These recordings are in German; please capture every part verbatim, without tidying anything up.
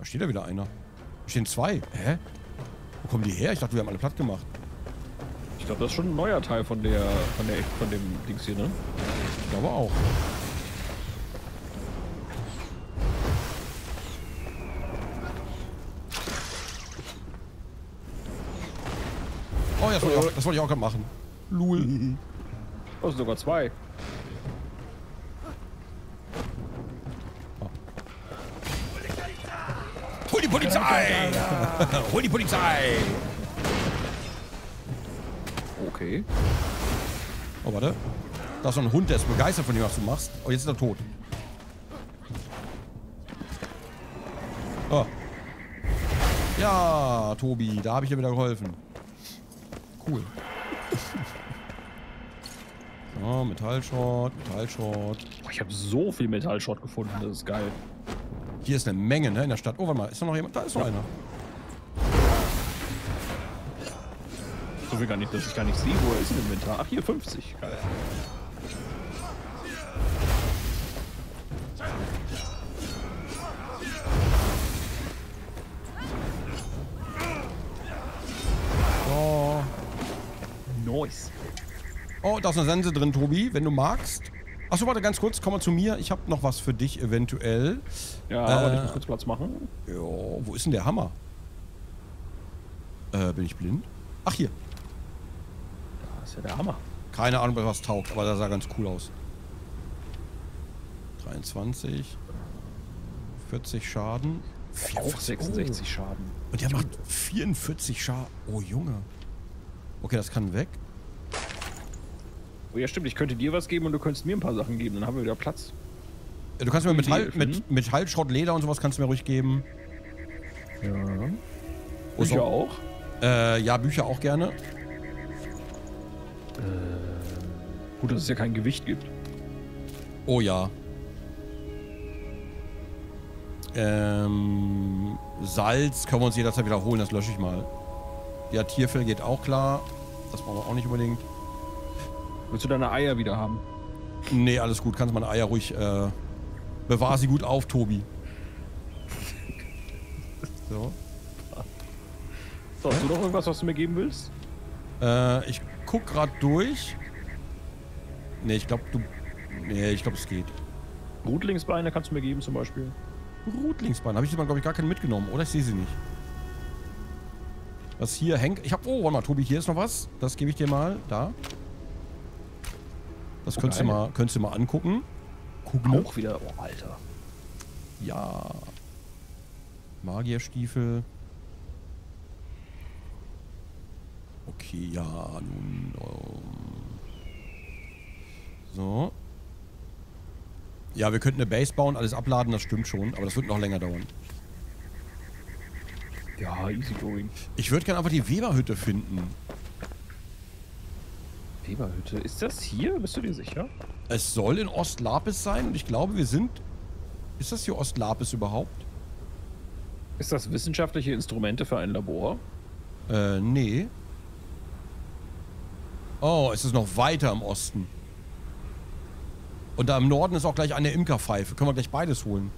steht da wieder einer. Da stehen zwei. Hä? Wo kommen die her? Ich dachte, wir haben alle platt gemacht. Ich glaube, das ist schon ein neuer Teil von der, von der, von dem Dings hier, ne? Ich glaube auch. Oh, ja, das wollte ich auch, das wollte ich auch gerade machen. Lul. Oh, sind sogar zwei. Oh. Hol die Polizei! Hol die Polizei! Okay. Oh, warte. Da ist noch ein Hund, der ist begeistert von dem, was du machst. Oh, jetzt ist er tot. Oh. Ja, Tobi, da habe ich dir wieder geholfen. Cool. So, Metallschrott, Metallschrott. Oh, ich habe so viel Metallschrott gefunden, das ist geil. Hier ist eine Menge, ne, in der Stadt. Oh, warte mal, ist da noch jemand? Da ist noch einer. So viel gar nicht, dass ich gar nicht sehe, wo er ist im Inventar. Ach, hier fünfzig. Geil. So. Nice. Oh, da ist eine Sense drin, Tobi, wenn du magst. Achso, warte, ganz kurz, komm mal zu mir. Ich habe noch was für dich eventuell. Ja, äh, aber ich muss kurz Platz machen. Jo, wo ist denn der Hammer? Äh, bin ich blind? Ach, hier. Das ist ja der Hammer. Keine Ahnung, was taugt, aber der sah ganz cool aus. dreiundzwanzig. vierzig Schaden. Auch sechsundsechzig oh. Schaden. Und der macht vierundvierzig Schaden. Oh, Junge. Okay, das kann weg. Oh ja, stimmt. Ich könnte dir was geben und du könntest mir ein paar Sachen geben. Dann haben wir wieder Platz. Ja, du kannst mir Metall, Idee, mit Metallschrott, Leder und sowas kannst du mir ruhig geben. Ja. Oh, Bücher so. auch? Äh, ja, Bücher auch gerne. Äh, gut, dass es ja kein Gewicht gibt. Oh ja. Ähm, Salz können wir uns jederzeit wiederholen, das lösche ich mal. Ja, Tierfell geht auch klar. Das brauchen wir auch nicht unbedingt. Willst du deine Eier wieder haben? Nee, alles gut. Kannst meine Eier ruhig, äh, bewahr sie gut auf, Tobi. So. So, hast du noch irgendwas, was du mir geben willst? Äh, ich guck grad durch. Nee, ich glaube, du... Nee, ich glaube, es geht. Rutlingsbeine kannst du mir geben zum Beispiel. Rutlingsbein. Habe ich diesmal, glaube ich, gar keinen mitgenommen. Oder ich sehe sie nicht. Was hier hängt... Ich habe... Oh, warte mal, Tobi, hier ist noch was. Das gebe ich dir mal. Da. Das Oh, könntest, du geil. mal, könntest du mal angucken. Gucken. Auch wieder... Oh, Alter. Ja. Magierstiefel. Okay, ja, nun... Ähm. So. Ja, wir könnten eine Base bauen, alles abladen, das stimmt schon. Aber das wird noch länger dauern. Ja, easy going. Ich würde gerne einfach die Weberhütte finden. Weberhütte. Ist das hier? Bist du dir sicher? Es soll in Ostlapis sein und ich glaube, wir sind... Ist das hier Ostlapis überhaupt? Ist das wissenschaftliche Instrumente für ein Labor? Äh, nee. Oh, es ist noch weiter im Osten. Und da im Norden ist auch gleich eine Imkerpfeife. Können wir gleich beides holen.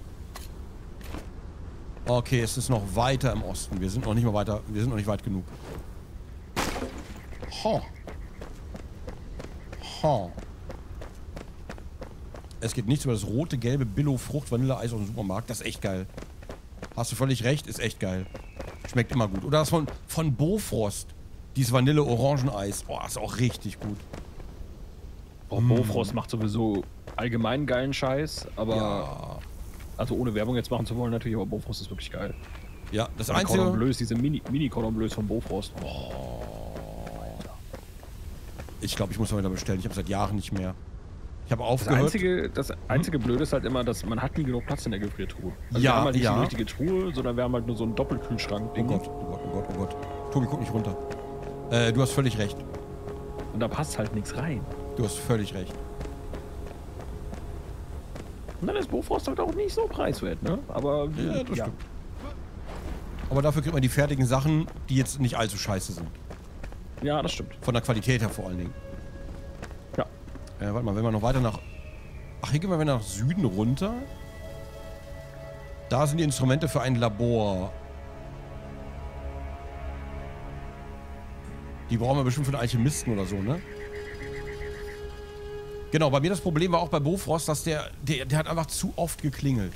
Okay, es ist noch weiter im Osten. Wir sind noch nicht mal weiter. Wir sind noch nicht weit genug. Ha. Ha. Es geht nichts über das rote, gelbe Billo-Frucht-Vanille-Eis aus dem Supermarkt. Das ist echt geil. Hast du völlig recht, ist echt geil. Schmeckt immer gut. Oder das von, von Bofrost. Dieses Vanille-Orangeneis. Boah, ist auch richtig gut. Oh, Bofrost macht sowieso allgemein geilen Scheiß, aber... Ja. Also ohne Werbung jetzt machen zu wollen natürlich, aber Bofrost ist wirklich geil. Ja, das Die einzige... Cordon Bleus, diese Mini- Mini-Cordon Bleus von Bofrost. Oh. Ich glaube, ich muss mal wieder bestellen. Ich habe seit Jahren nicht mehr. Ich habe Das aufgehört. einzige, das einzige Blöde ist halt immer, dass man hat nie genug Platz in der Gefriertruhe. Also Ja, wir haben halt nicht ja. eine richtige Truhe, sondern wir haben halt nur so einen Doppelkühlschrank. Oh Gott, oh Gott, oh Gott, oh Gott. Tobi, guck nicht runter. Äh, du hast völlig recht. Und da passt halt nichts rein. Du hast völlig recht. Und dann ist Bofrost halt auch nicht so preiswert, ne? Aber Ja, das stimmt. Aber dafür kriegt man die fertigen Sachen, die jetzt nicht allzu scheiße sind. Ja, das stimmt. Von der Qualität her vor allen Dingen. Ja. Äh, warte mal, wenn wir noch weiter nach... Ach, hier gehen wir nach Süden runter. Da sind die Instrumente für ein Labor. Die brauchen wir bestimmt für den Alchemisten oder so, ne? Genau, bei mir das Problem war auch bei Bofrost, dass der, der, der hat einfach zu oft geklingelt.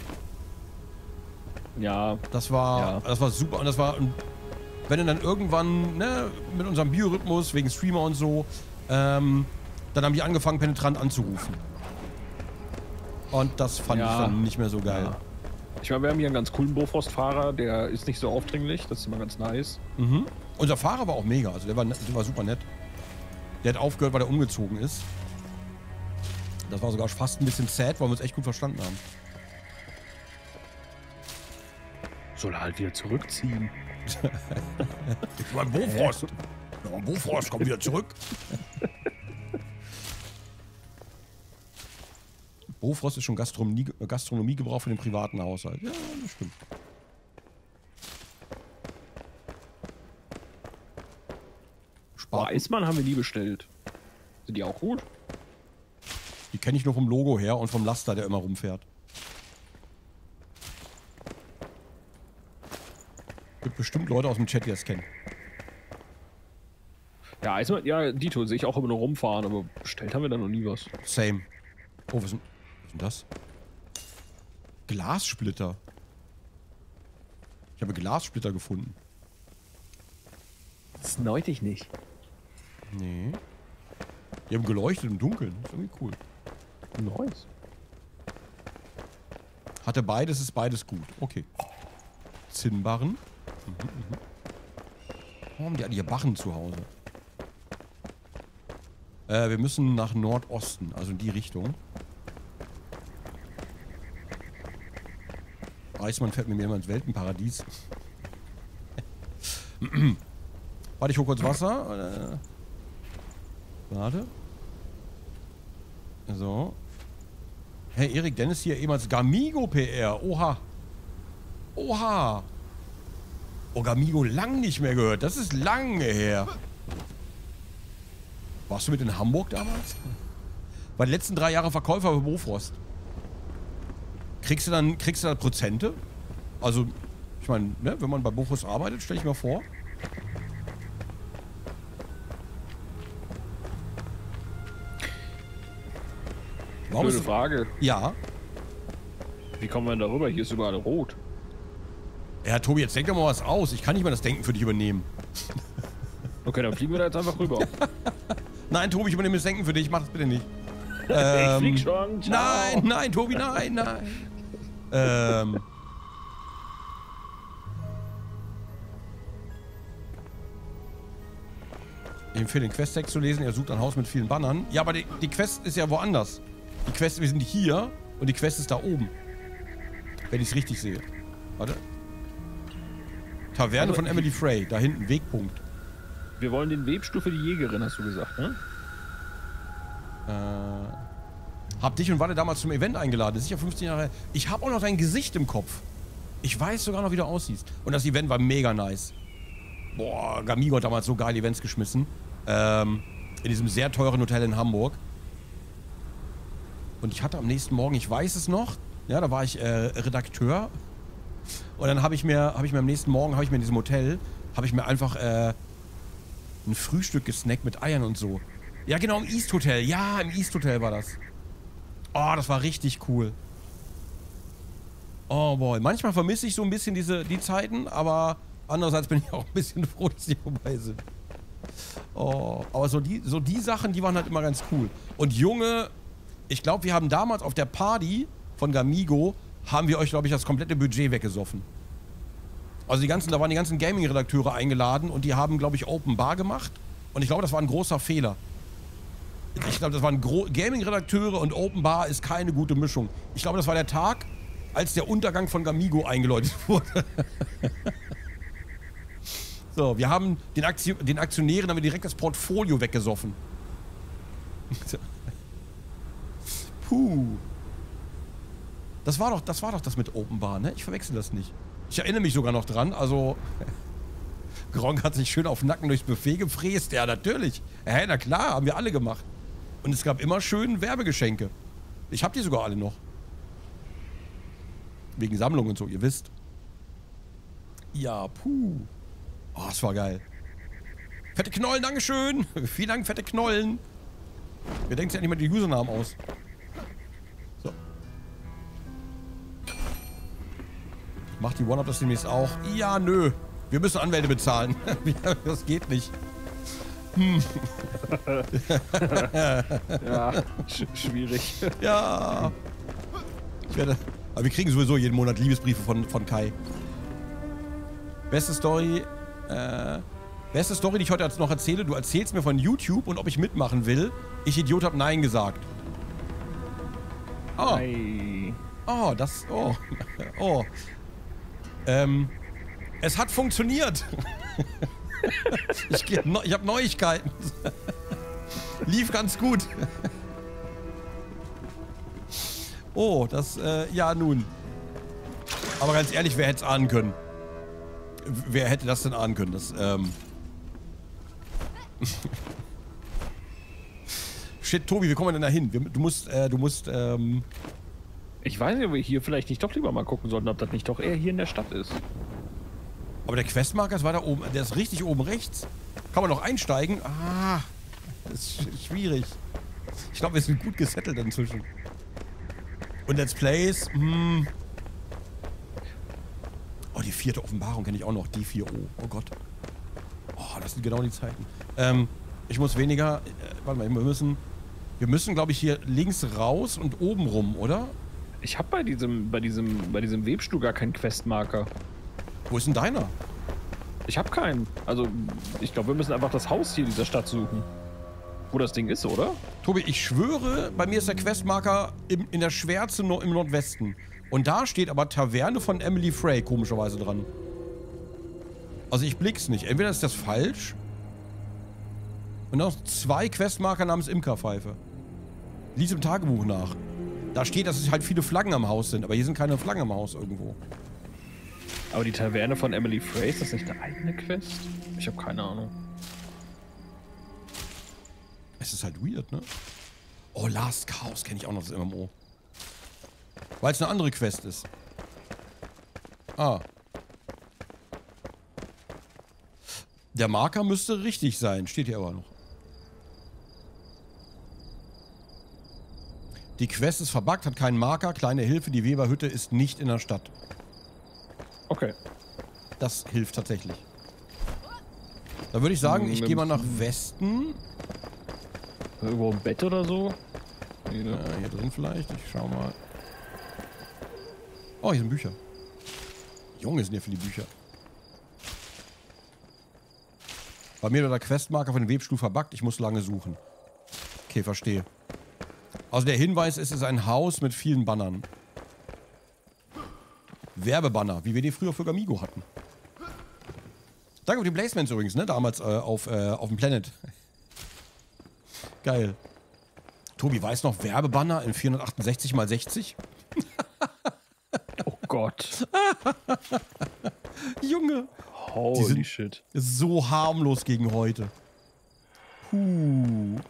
Ja. Das war, ja. das war super. Und das war, wenn du dann irgendwann, ne, mit unserem Biorhythmus, wegen Streamer und so, ähm, dann haben die angefangen, penetrant anzurufen. Und das fand ja. ich dann nicht mehr so geil. Ja. Ich meine, wir haben hier einen ganz coolen Bofrost-Fahrer, der ist nicht so aufdringlich, das ist immer ganz nice. Mhm. Unser Fahrer war auch mega, also der war, der war super nett. Der hat aufgehört, weil er umgezogen ist. Das war sogar fast ein bisschen sad, weil wir uns echt gut verstanden haben. Soll er halt wieder zurückziehen. Ich mein Bofrost. Ja, Bofrost, komm wieder zurück. Bofrost ist schon Gastronomie, Gastronomiegebrauch für den privaten Haushalt. Ja, das stimmt. Boah, Eismann haben wir nie bestellt. Sind die auch gut? Die kenne ich nur vom Logo her und vom Laster, der immer rumfährt. Gibt bestimmt Leute aus dem Chat, die das kennen. Ja, Eismann, ja, Dito sehe ich auch immer nur rumfahren, aber bestellt haben wir da noch nie was. Same. Oh, was ist denn, was ist denn das? Glassplitter. Ich habe Glassplitter gefunden. Das neute ich nicht. Nee. Die haben geleuchtet im Dunkeln. Das ist irgendwie cool. Nice. Hatte beides, ist beides gut. Okay. Zinnbarren. Mhm, mhm. Warum haben die alle hier Barren zu Hause? Äh, wir müssen nach Nordosten, also in die Richtung. Eismann fährt mit mir immer ins Weltenparadies. Warte, ich hol kurz Wasser. Äh, warte. So. Hey, Erik Dennis hier, ehemals Gamigo P R. Oha. Oha. Oh, Gamigo lang nicht mehr gehört. Das ist lange her. Warst du mit in Hamburg damals? War die letzten drei Jahre Verkäufer für Bofrost. Kriegst du dann, kriegst du dann Prozente? Also, ich meine, ne, wenn man bei Bofrost arbeitet, stelle ich mir vor. Warum Blöde ist Frage. Ja. Wie kommen wir denn darüber? Hier ist überall rot. Ja, Tobi, jetzt denk doch mal was aus. Ich kann nicht mehr das Denken für dich übernehmen. Okay, dann fliegen wir da jetzt einfach rüber. Nein, Tobi, ich übernehme das Denken für dich. Mach das bitte nicht. Ich Ähm, flieg schon. Ciao. nein, nein, Tobi, nein, nein. ähm. Ich empfehle den Quest-Text zu lesen. Er sucht ein Haus mit vielen Bannern. Ja, aber die, die Quest ist ja woanders. Die Quest, wir sind hier und die Quest ist da oben. Wenn ich es richtig sehe. Warte. Taverne Also, von Emily Frey. Da hinten, Wegpunkt. Wir wollen den Webstuhl für die Jägerin, hast du gesagt, ne? Äh, hab dich und Walle damals zum Event eingeladen. Das ist sicher fünfzehn Jahre her. Ich habe auch noch dein Gesicht im Kopf. Ich weiß sogar noch, wie du aussiehst. Und das Event war mega nice. Boah, Gamigo hat damals so geile Events geschmissen. Ähm, in diesem sehr teuren Hotel in Hamburg. Und ich hatte am nächsten Morgen, ich weiß es noch, ja, da war ich äh, Redakteur. Und dann habe ich mir, habe ich mir am nächsten Morgen, habe ich mir in diesem Hotel, habe ich mir einfach äh, ein Frühstück gesnackt mit Eiern und so. Ja, genau, im East Hotel. Ja, im East Hotel war das. Oh, das war richtig cool. Oh boy, manchmal vermisse ich so ein bisschen diese, die Zeiten, aber andererseits bin ich auch ein bisschen froh, dass die vorbei sind. Oh, aber so die, so die Sachen, die waren halt immer ganz cool. Und Junge, ich glaube, wir haben damals auf der Party von Gamigo, haben wir euch, glaube ich, das komplette Budget weggesoffen. Also die ganzen, da waren die ganzen Gaming-Redakteure eingeladen und die haben, glaube ich, Open Bar gemacht. Und ich glaube, das war ein großer Fehler. Ich glaube, das waren Gaming-Redakteure und Open Bar ist keine gute Mischung. Ich glaube, das war der Tag, als der Untergang von Gamigo eingeläutet wurde. So, wir haben den, Aktion, den Aktionären haben wir direkt das Portfolio weggesoffen. Puh. Das war doch, das war doch das mit Open Bar, ne? Ich verwechsel das nicht. Ich erinnere mich sogar noch dran, also Gronk hat sich schön auf den Nacken durchs Buffet gefräst. Ja, natürlich. Ja, na klar, haben wir alle gemacht. Und es gab immer schön Werbegeschenke. Ich hab die sogar alle noch. Wegen Sammlung und so, ihr wisst. Ja, puh. Oh, das war geil. Fette Knollen, Dankeschön. Vielen Dank, fette Knollen. Wir denken ja nicht mal die Usernamen aus. So. Macht die One-Up das demnächst auch? Ja, nö. Wir müssen Anwälte bezahlen. Das geht nicht. Hm. Ja, sch schwierig. Ja. Ich werde... Aber wir kriegen sowieso jeden Monat Liebesbriefe von, von Kai. Beste Story... Äh... Beste Story, die ich heute noch erzähle. Du erzählst mir von YouTube und ob ich mitmachen will. Ich, Idiot, hab Nein gesagt. Oh. Ei. Oh, das... Oh. Oh. Ähm... Es hat funktioniert. Ich, ich habe Neuigkeiten. Lief ganz gut. Oh, das, äh, ja nun. Aber ganz ehrlich, wer hätte es ahnen können? Wer hätte das denn ahnen können? Das, ähm... Shit, Tobi, wie kommen wir denn da hin? Du musst, äh, du musst, ähm... Ich weiß nicht, ob wir hier vielleicht nicht doch lieber mal gucken sollten, ob das nicht doch eher hier in der Stadt ist. Aber der Questmarker ist weiter oben. Der ist richtig oben rechts. Kann man noch einsteigen? Ah, das ist schwierig. Ich glaube, wir sind gut gesettelt inzwischen. Und Let's Plays, hm. Oh, die vierte Offenbarung kenne ich auch noch. D vier O. Oh Gott. Oh, das sind genau die Zeiten. Ähm, ich muss weniger... Äh, warte mal, wir müssen... Wir müssen, glaube ich, hier links raus und oben rum, oder? Ich habe bei diesem, bei diesem, bei diesem Webstuhl gar keinen Questmarker. Wo ist denn deiner? Ich habe keinen. Also, ich glaube, wir müssen einfach das Haus hier dieser Stadt suchen. Wo das Ding ist, oder? Tobi, ich schwöre, bei mir ist der Questmarker im, in der Schwärze no, im Nordwesten. Und da steht aber Taverne von Emily Frey komischerweise dran. Also ich blick's nicht. Entweder ist das falsch. Und noch zwei Questmarker namens Imkerpfeife. Lies im Tagebuch nach. Da steht, dass es halt viele Flaggen am Haus sind. Aber hier sind keine Flaggen am Haus irgendwo. Aber die Taverne von Emily Frey, ist das nicht eine eigene Quest? Ich habe keine Ahnung. Es ist halt weird, ne? Oh, Last Chaos kenne ich auch noch, das M M O. Weil es eine andere Quest ist. Ah. Der Marker müsste richtig sein, steht hier aber noch. Die Quest ist verbuggt, hat keinen Marker. Kleine Hilfe, die Weberhütte ist nicht in der Stadt. Okay. Das hilft tatsächlich. Da würde ich sagen, ich gehe mal nach Westen. Irgendwo im Bett oder so? Nee, ne? Ja, hier drin vielleicht. Ich schau mal. Oh, hier sind Bücher. Junge, sind hier viele Bücher. Bei mir war der Questmarker von dem Webstuhl verbuggt. Ich muss lange suchen. Okay, verstehe. Also der Hinweis ist, es ist ein Haus mit vielen Bannern. Werbebanner, wie wir die früher für Gamigo hatten. Danke für die Placements übrigens, ne? Damals äh, auf, äh, auf dem Planet. Geil. Tobi, weiß noch Werbebanner in vierhundertachtundsechzig mal sechzig? Oh Gott. Junge. Holy die sind shit. So harmlos gegen heute. Puh.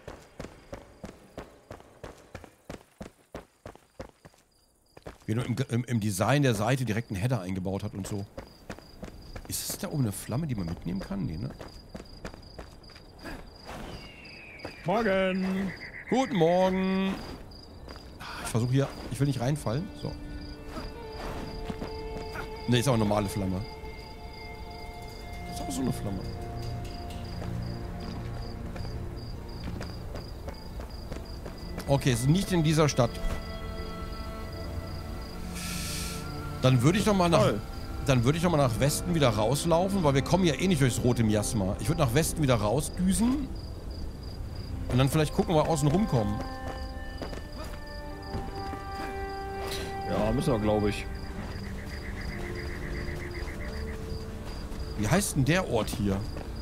Wie er im, im, im Design der Seite direkt einen Header eingebaut hat und so. Ist es da oben eine Flamme, die man mitnehmen kann? Nee, ne? Morgen. Guten Morgen. Ich versuche hier... Ich will nicht reinfallen. So. Ne, ist aber eine normale Flamme. Das ist aber so eine Flamme. Okay, es ist nicht in dieser Stadt. Dann würde ich doch mal nach... Toll. Dann würde ich doch mal nach Westen wieder rauslaufen, weil wir kommen ja eh nicht durchs rote Miasma. Ich würde nach Westen wieder rausdüsen. Und dann vielleicht gucken, wo wir außen rumkommen. Ja, müssen wir, glaube ich. Wie heißt denn der Ort hier?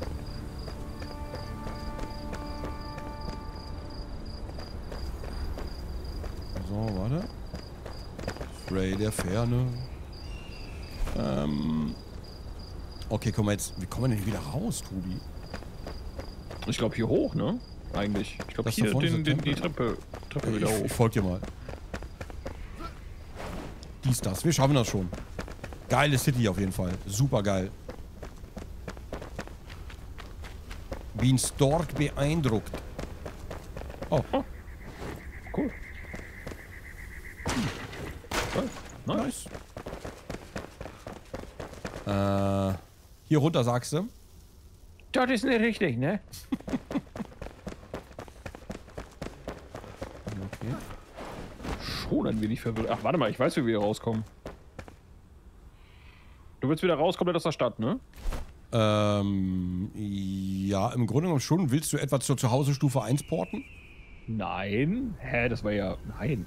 So, warte. Frey der Ferne. Ähm. Okay, kommen wir jetzt. Wie kommen wir denn hier wieder raus, Tobi? Ich glaube hier hoch, ne? Eigentlich. Ich glaube Das da hier vorne ist den, der den, die Tempel. Treppe, Treppe wieder Ich, hoch. ich folge dir mal. dies, das. Wir schaffen das schon. Geile City auf jeden Fall. Super geil. Bin stark beeindruckt. Oh. Oh. Cool. Hm. Nice. Äh, hier runter sagst du? Das ist nicht richtig, ne? Okay. Schon ein wenig verwirrt. Ach, warte mal, ich weiß, wie wir hier rauskommen. Du willst wieder raus, komplett aus der Stadt, ne? Ähm, ja, im Grunde genommen schon. Willst du etwa zur Zuhause Stufe eins porten? Nein. Hä, das war ja... Nein.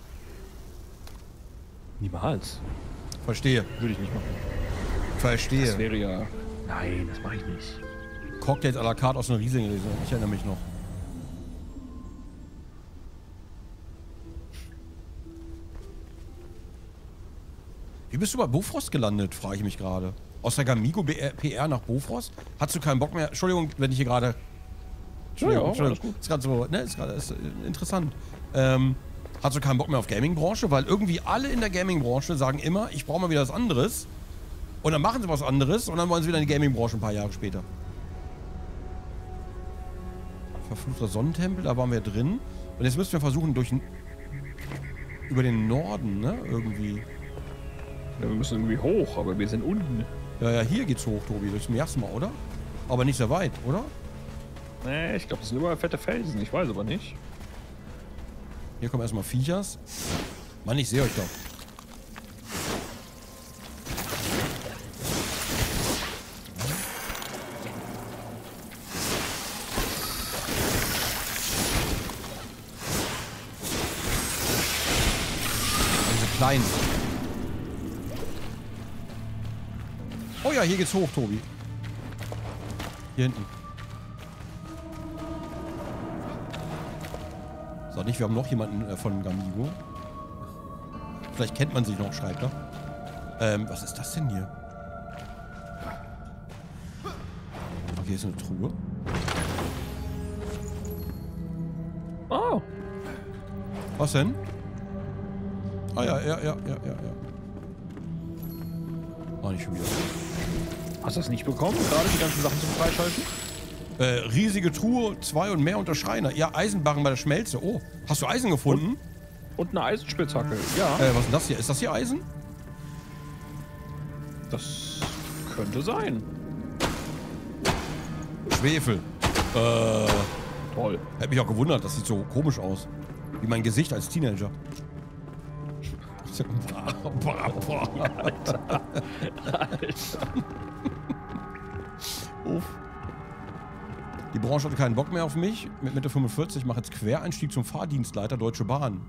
Niemals. Verstehe. Würde ich nicht machen. Verstehe. Das wäre ja... Nein, das mache ich nicht. Cocktails à la carte aus einer Riesling gelesen. Ich erinnere mich noch. Wie bist du bei Bofrost gelandet, frage ich mich gerade. Aus der Gamigo P R nach Bofrost? Hast du keinen Bock mehr? Entschuldigung, wenn ich hier gerade... Entschuldigung, ja, ja, Entschuldigung. Ist gerade so, ne? Ist gerade ist, äh, interessant. Ähm, hast du keinen Bock mehr auf Gaming-Branche? Weil irgendwie alle in der Gaming-Branche sagen immer, ich brauche mal wieder was anderes. Und dann machen sie was anderes und dann wollen sie wieder in die Gaming-Branche ein paar Jahre später. Verfluchter Sonnentempel, da waren wir drin. Und jetzt müssen wir versuchen, durch über den Norden, ne? Irgendwie. Ja, wir müssen irgendwie hoch, aber wir sind unten. Ja, ja, hier geht's hoch, Tobi. Durchs Miasma, oder? Aber nicht sehr weit, oder? Nee, ich glaube, das sind überall fette Felsen. Ich weiß aber nicht. Hier kommen erstmal Viechers. Mann, ich sehe euch doch. Diese kleinen. Oh ja, hier geht's hoch, Tobi. Hier hinten. So, nicht, wir haben noch jemanden äh, von Gamigo. Vielleicht kennt man sich noch, schreibt er. Ähm, was ist das denn hier? Okay, hier ist eine Truhe. Oh. Was denn? Ah ja, ja, ja, ja, ja, ja. Ah, nicht schon wieder. Hast du das nicht bekommen? Gerade die ganzen Sachen zum Freischalten? Äh, riesige Truhe, zwei und mehr unter Schreiner. Ja, Eisenbarren bei der Schmelze. Oh, hast du Eisen gefunden? Und eine Eisenspitzhacke, ja. Äh, was ist denn das hier? Ist das hier Eisen? Das könnte sein. Schwefel. Äh, Toll. hätte mich auch gewundert, das sieht so komisch aus. Wie mein Gesicht als Teenager. Alter. Alter. Uff. Die Branche hatte keinen Bock mehr auf mich. Mit Mitte fünfundvierzig mache jetzt Quereinstieg zum Fahrdienstleiter Deutsche Bahn.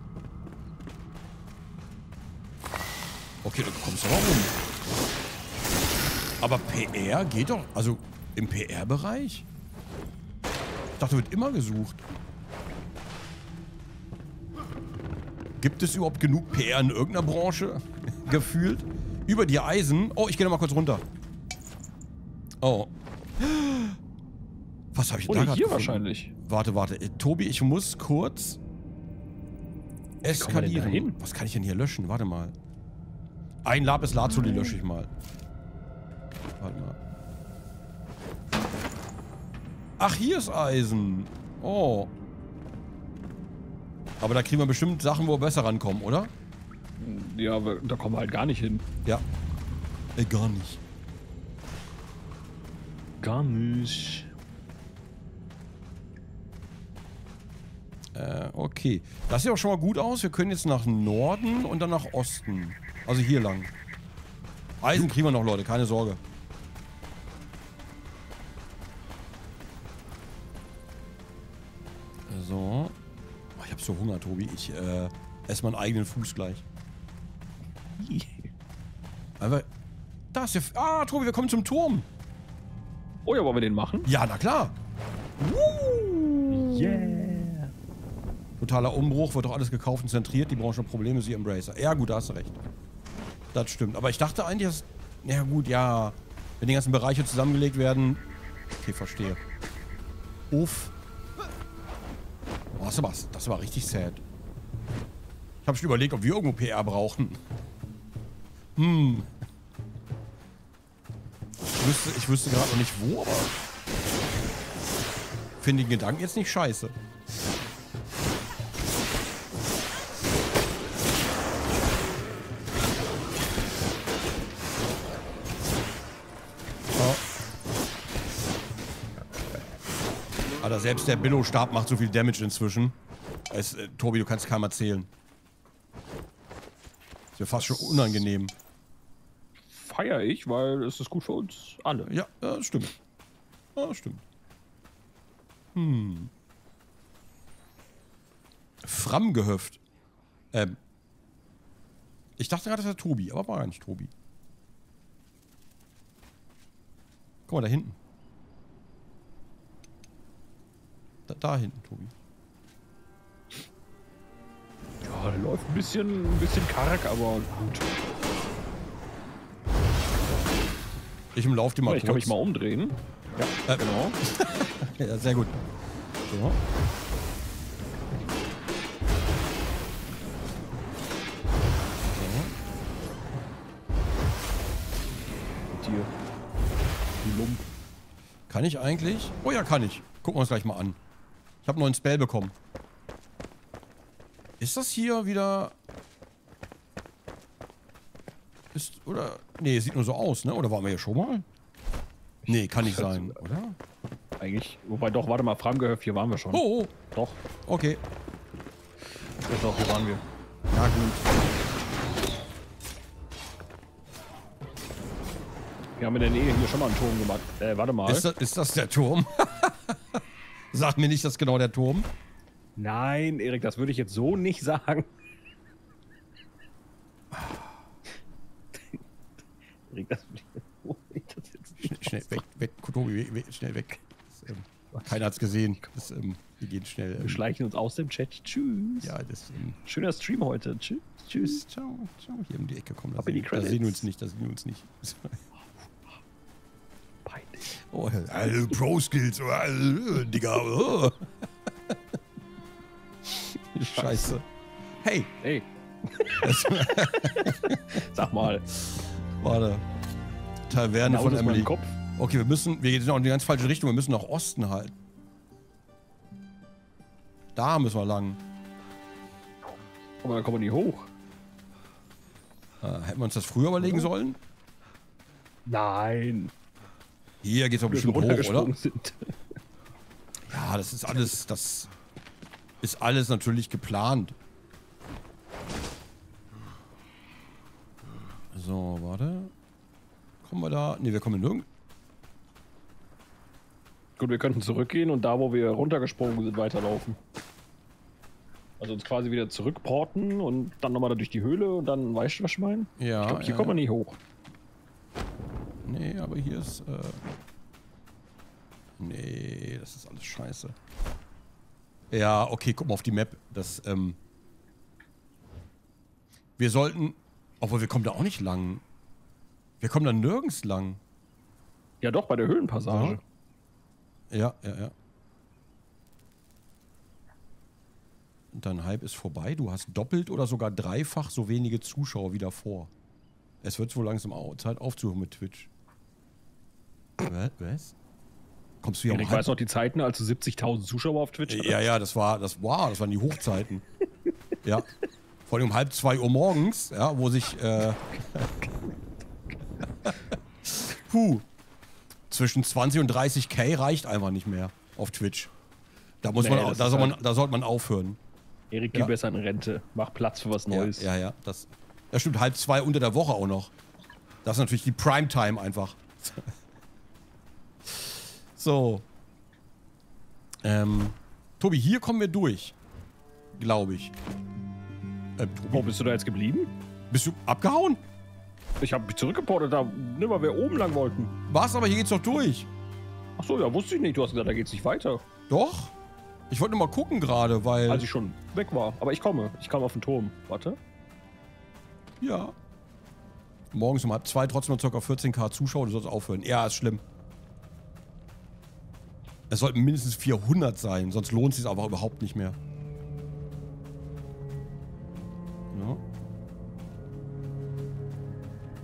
Okay, du kommst aber rum. Aber P R geht doch. Also im P R-Bereich? Ich dachte, wird immer gesucht. Gibt es überhaupt genug P R in irgendeiner Branche? Gefühlt? Über die Eisen. Oh, ich gehe noch mal kurz runter. Oh. Was habe ich Oder da gerade hier gefunden? wahrscheinlich. Warte, warte. Äh, Tobi, ich muss kurz eskalieren. hin? Was kann ich denn hier löschen? Warte mal. Ein Lapis Lazuli lösche ich mal. Warte mal. Ach, hier ist Eisen. Oh. Aber da kriegen wir bestimmt Sachen, wo wir besser rankommen, oder? Ja, aber da kommen wir halt gar nicht hin. Ja. Äh, gar nicht. Gar nicht. Äh, okay. Das sieht auch schon mal gut aus. Wir können jetzt nach Norden und dann nach Osten. Also hier lang. Eisen kriegen wir noch, Leute. Keine Sorge. So. Oh, ich hab so Hunger, Tobi. Ich äh, esse meinen eigenen Fuß gleich. Einfach. Da ist der... F ah, Tobi, wir kommen zum Turm. Oh ja, wollen wir den machen? Ja, na klar. Woo. Yeah. Totaler Umbruch, wird doch alles gekauft und zentriert. Die Branche hat Probleme, sie Embracer. Ja gut, da hast du recht. Das stimmt. Aber ich dachte eigentlich, dass... Ja gut, ja. Wenn die ganzen Bereiche zusammengelegt werden... Okay, verstehe. Uff. Oh, das war, das war richtig sad. Ich habe schon überlegt, ob wir irgendwo P R brauchen. Hm. Ich wüsste, ich wüsste gerade noch nicht wo, aber finde den Gedanken jetzt nicht scheiße. Alter, selbst der Billo-Stab macht so viel Damage inzwischen. Es, äh, Tobi, du kannst keinem erzählen. Ist ja fast schon unangenehm. Feier ich, weil es ist gut für uns alle. Ja, ja, stimmt. Ja, stimmt. Hm. Fram-Gehöft. Ähm. Ich dachte gerade, das wäre Tobi, aber war gar nicht Tobi. Guck mal, da hinten. Da, da hinten, Tobi. Ja, der läuft ein bisschen, ein bisschen karg, aber gut. Ich umlauf die mal Ich kurz. kann mich mal umdrehen. Ja, Äh, genau. Ja, sehr gut. So. Mit dir. Du Lump. Kann ich eigentlich? Oh ja, kann ich. Gucken wir uns gleich mal an. Ich habe einen neuen Spell bekommen. Ist das hier wieder... Ist, oder... Nee, sieht nur so aus, ne? Oder waren wir hier schon mal? Nee, kann nicht sein, oder? Eigentlich, wobei doch, warte mal, Framgehöft, hier waren wir schon. Oh, oh. Doch, Okay. ja, doch, hier waren wir. Na gut. Wir haben in der Nähe hier schon mal einen Turm gemacht. Äh, warte mal. Ist das, ist das der Turm? Sag mir nicht, das ist genau der Turm. Nein, Erik, das würde ich jetzt so nicht sagen. Erik, das würde ich so nicht. Das jetzt Schnell, schnell weg, weg, Tobi, weg, weg, schnell weg. Das, ähm, keiner hat's gesehen. Das, ähm, wir gehen schnell. Ähm, Wir schleichen uns aus dem Chat. Tschüss. Ja, das. Ähm, Schöner Stream heute. Tschüss. tschüss, ciao, ciao. Hier um die Ecke kommen. Da, Ab in die sehen, da Credits. sehen wir uns nicht, da sehen wir uns nicht. Peinlich. Oh, alle Pro-Skills, oh, äh, Digga. Oh. Scheiße. Hey, Hey. Sag mal. warte. Taverne von Hinaus aus meinem Emily. Kopf. Okay, wir müssen, wir gehen auch in die ganz falsche Richtung. Wir müssen nach Osten halt. Da müssen wir lang. Aber dann kommen wir nicht hoch. Äh, hätten wir uns das früher überlegen sollen? Nein. Hier geht's doch Wir bestimmt hoch, oder? runtergesprungen sind. Ja, das ist alles, das ist alles natürlich geplant. So, warte. Kommen wir da? Ne, wir kommen nirgends. Gut, wir könnten zurückgehen und da, wo wir runtergesprungen sind, weiterlaufen. Also uns quasi wieder zurückporten und dann nochmal da durch die Höhle und dann, weißt du, was ich meine? Ja. Ich glaube, hier ja, kommt man ja. nicht hoch. Nee, aber hier ist, äh... Nee, das ist alles scheiße. Ja, okay, guck mal auf die Map. Das, ähm... Wir sollten... Obwohl, wir kommen da auch nicht lang. Wir kommen da nirgends lang. Ja doch, bei der Höhlenpassage. Ja, ja, ja. Und dein Hype ist vorbei. Du hast doppelt oder sogar dreifach so wenige Zuschauer wie davor. Es wird wohl langsam au- Zeit aufzuhören mit Twitch. Was? Was? Kommst du hier Ja, um ich halb- weiß noch die Zeiten, als du siebzigtausend Zuschauer auf Twitch hattest. Ja, ja, das war, das wow, das waren die Hochzeiten. Ja. Vor allem um halb zwei Uhr morgens, ja, wo sich, äh, puh, zwischen zwanzig und dreißig K reicht einfach nicht mehr auf Twitch. Da muss Nee, man, au- das da ist soll man, halt- da sollte man aufhören. Erik, geh Ja. besser in Rente. Mach Platz für was Neues. Ja, ja, ja, das, das stimmt, halb zwei unter der Woche auch noch. Das ist natürlich die Primetime einfach. So. Ähm, Tobi, hier kommen wir durch. Glaube ich. Ähm, Tobi, Wo bist du da jetzt geblieben? bist du abgehauen? Ich habe mich zurückgeportet, da nimm mal, wir oben lang wollten. Was? Aber hier geht's doch durch. Ach so, ja, wusste ich nicht. Du hast gesagt, da geht's nicht weiter. Doch? Ich wollte nur mal gucken gerade, weil... Als ich schon weg war. Aber ich komme. Ich komme auf den Turm. Warte. ja. Morgens um halb zwei trotzdem noch ca. vierzehn K Zuschauer, du sollst aufhören. Ja, ist schlimm. Es sollten mindestens vierhundert sein, sonst lohnt es sich aber überhaupt nicht mehr. Ja.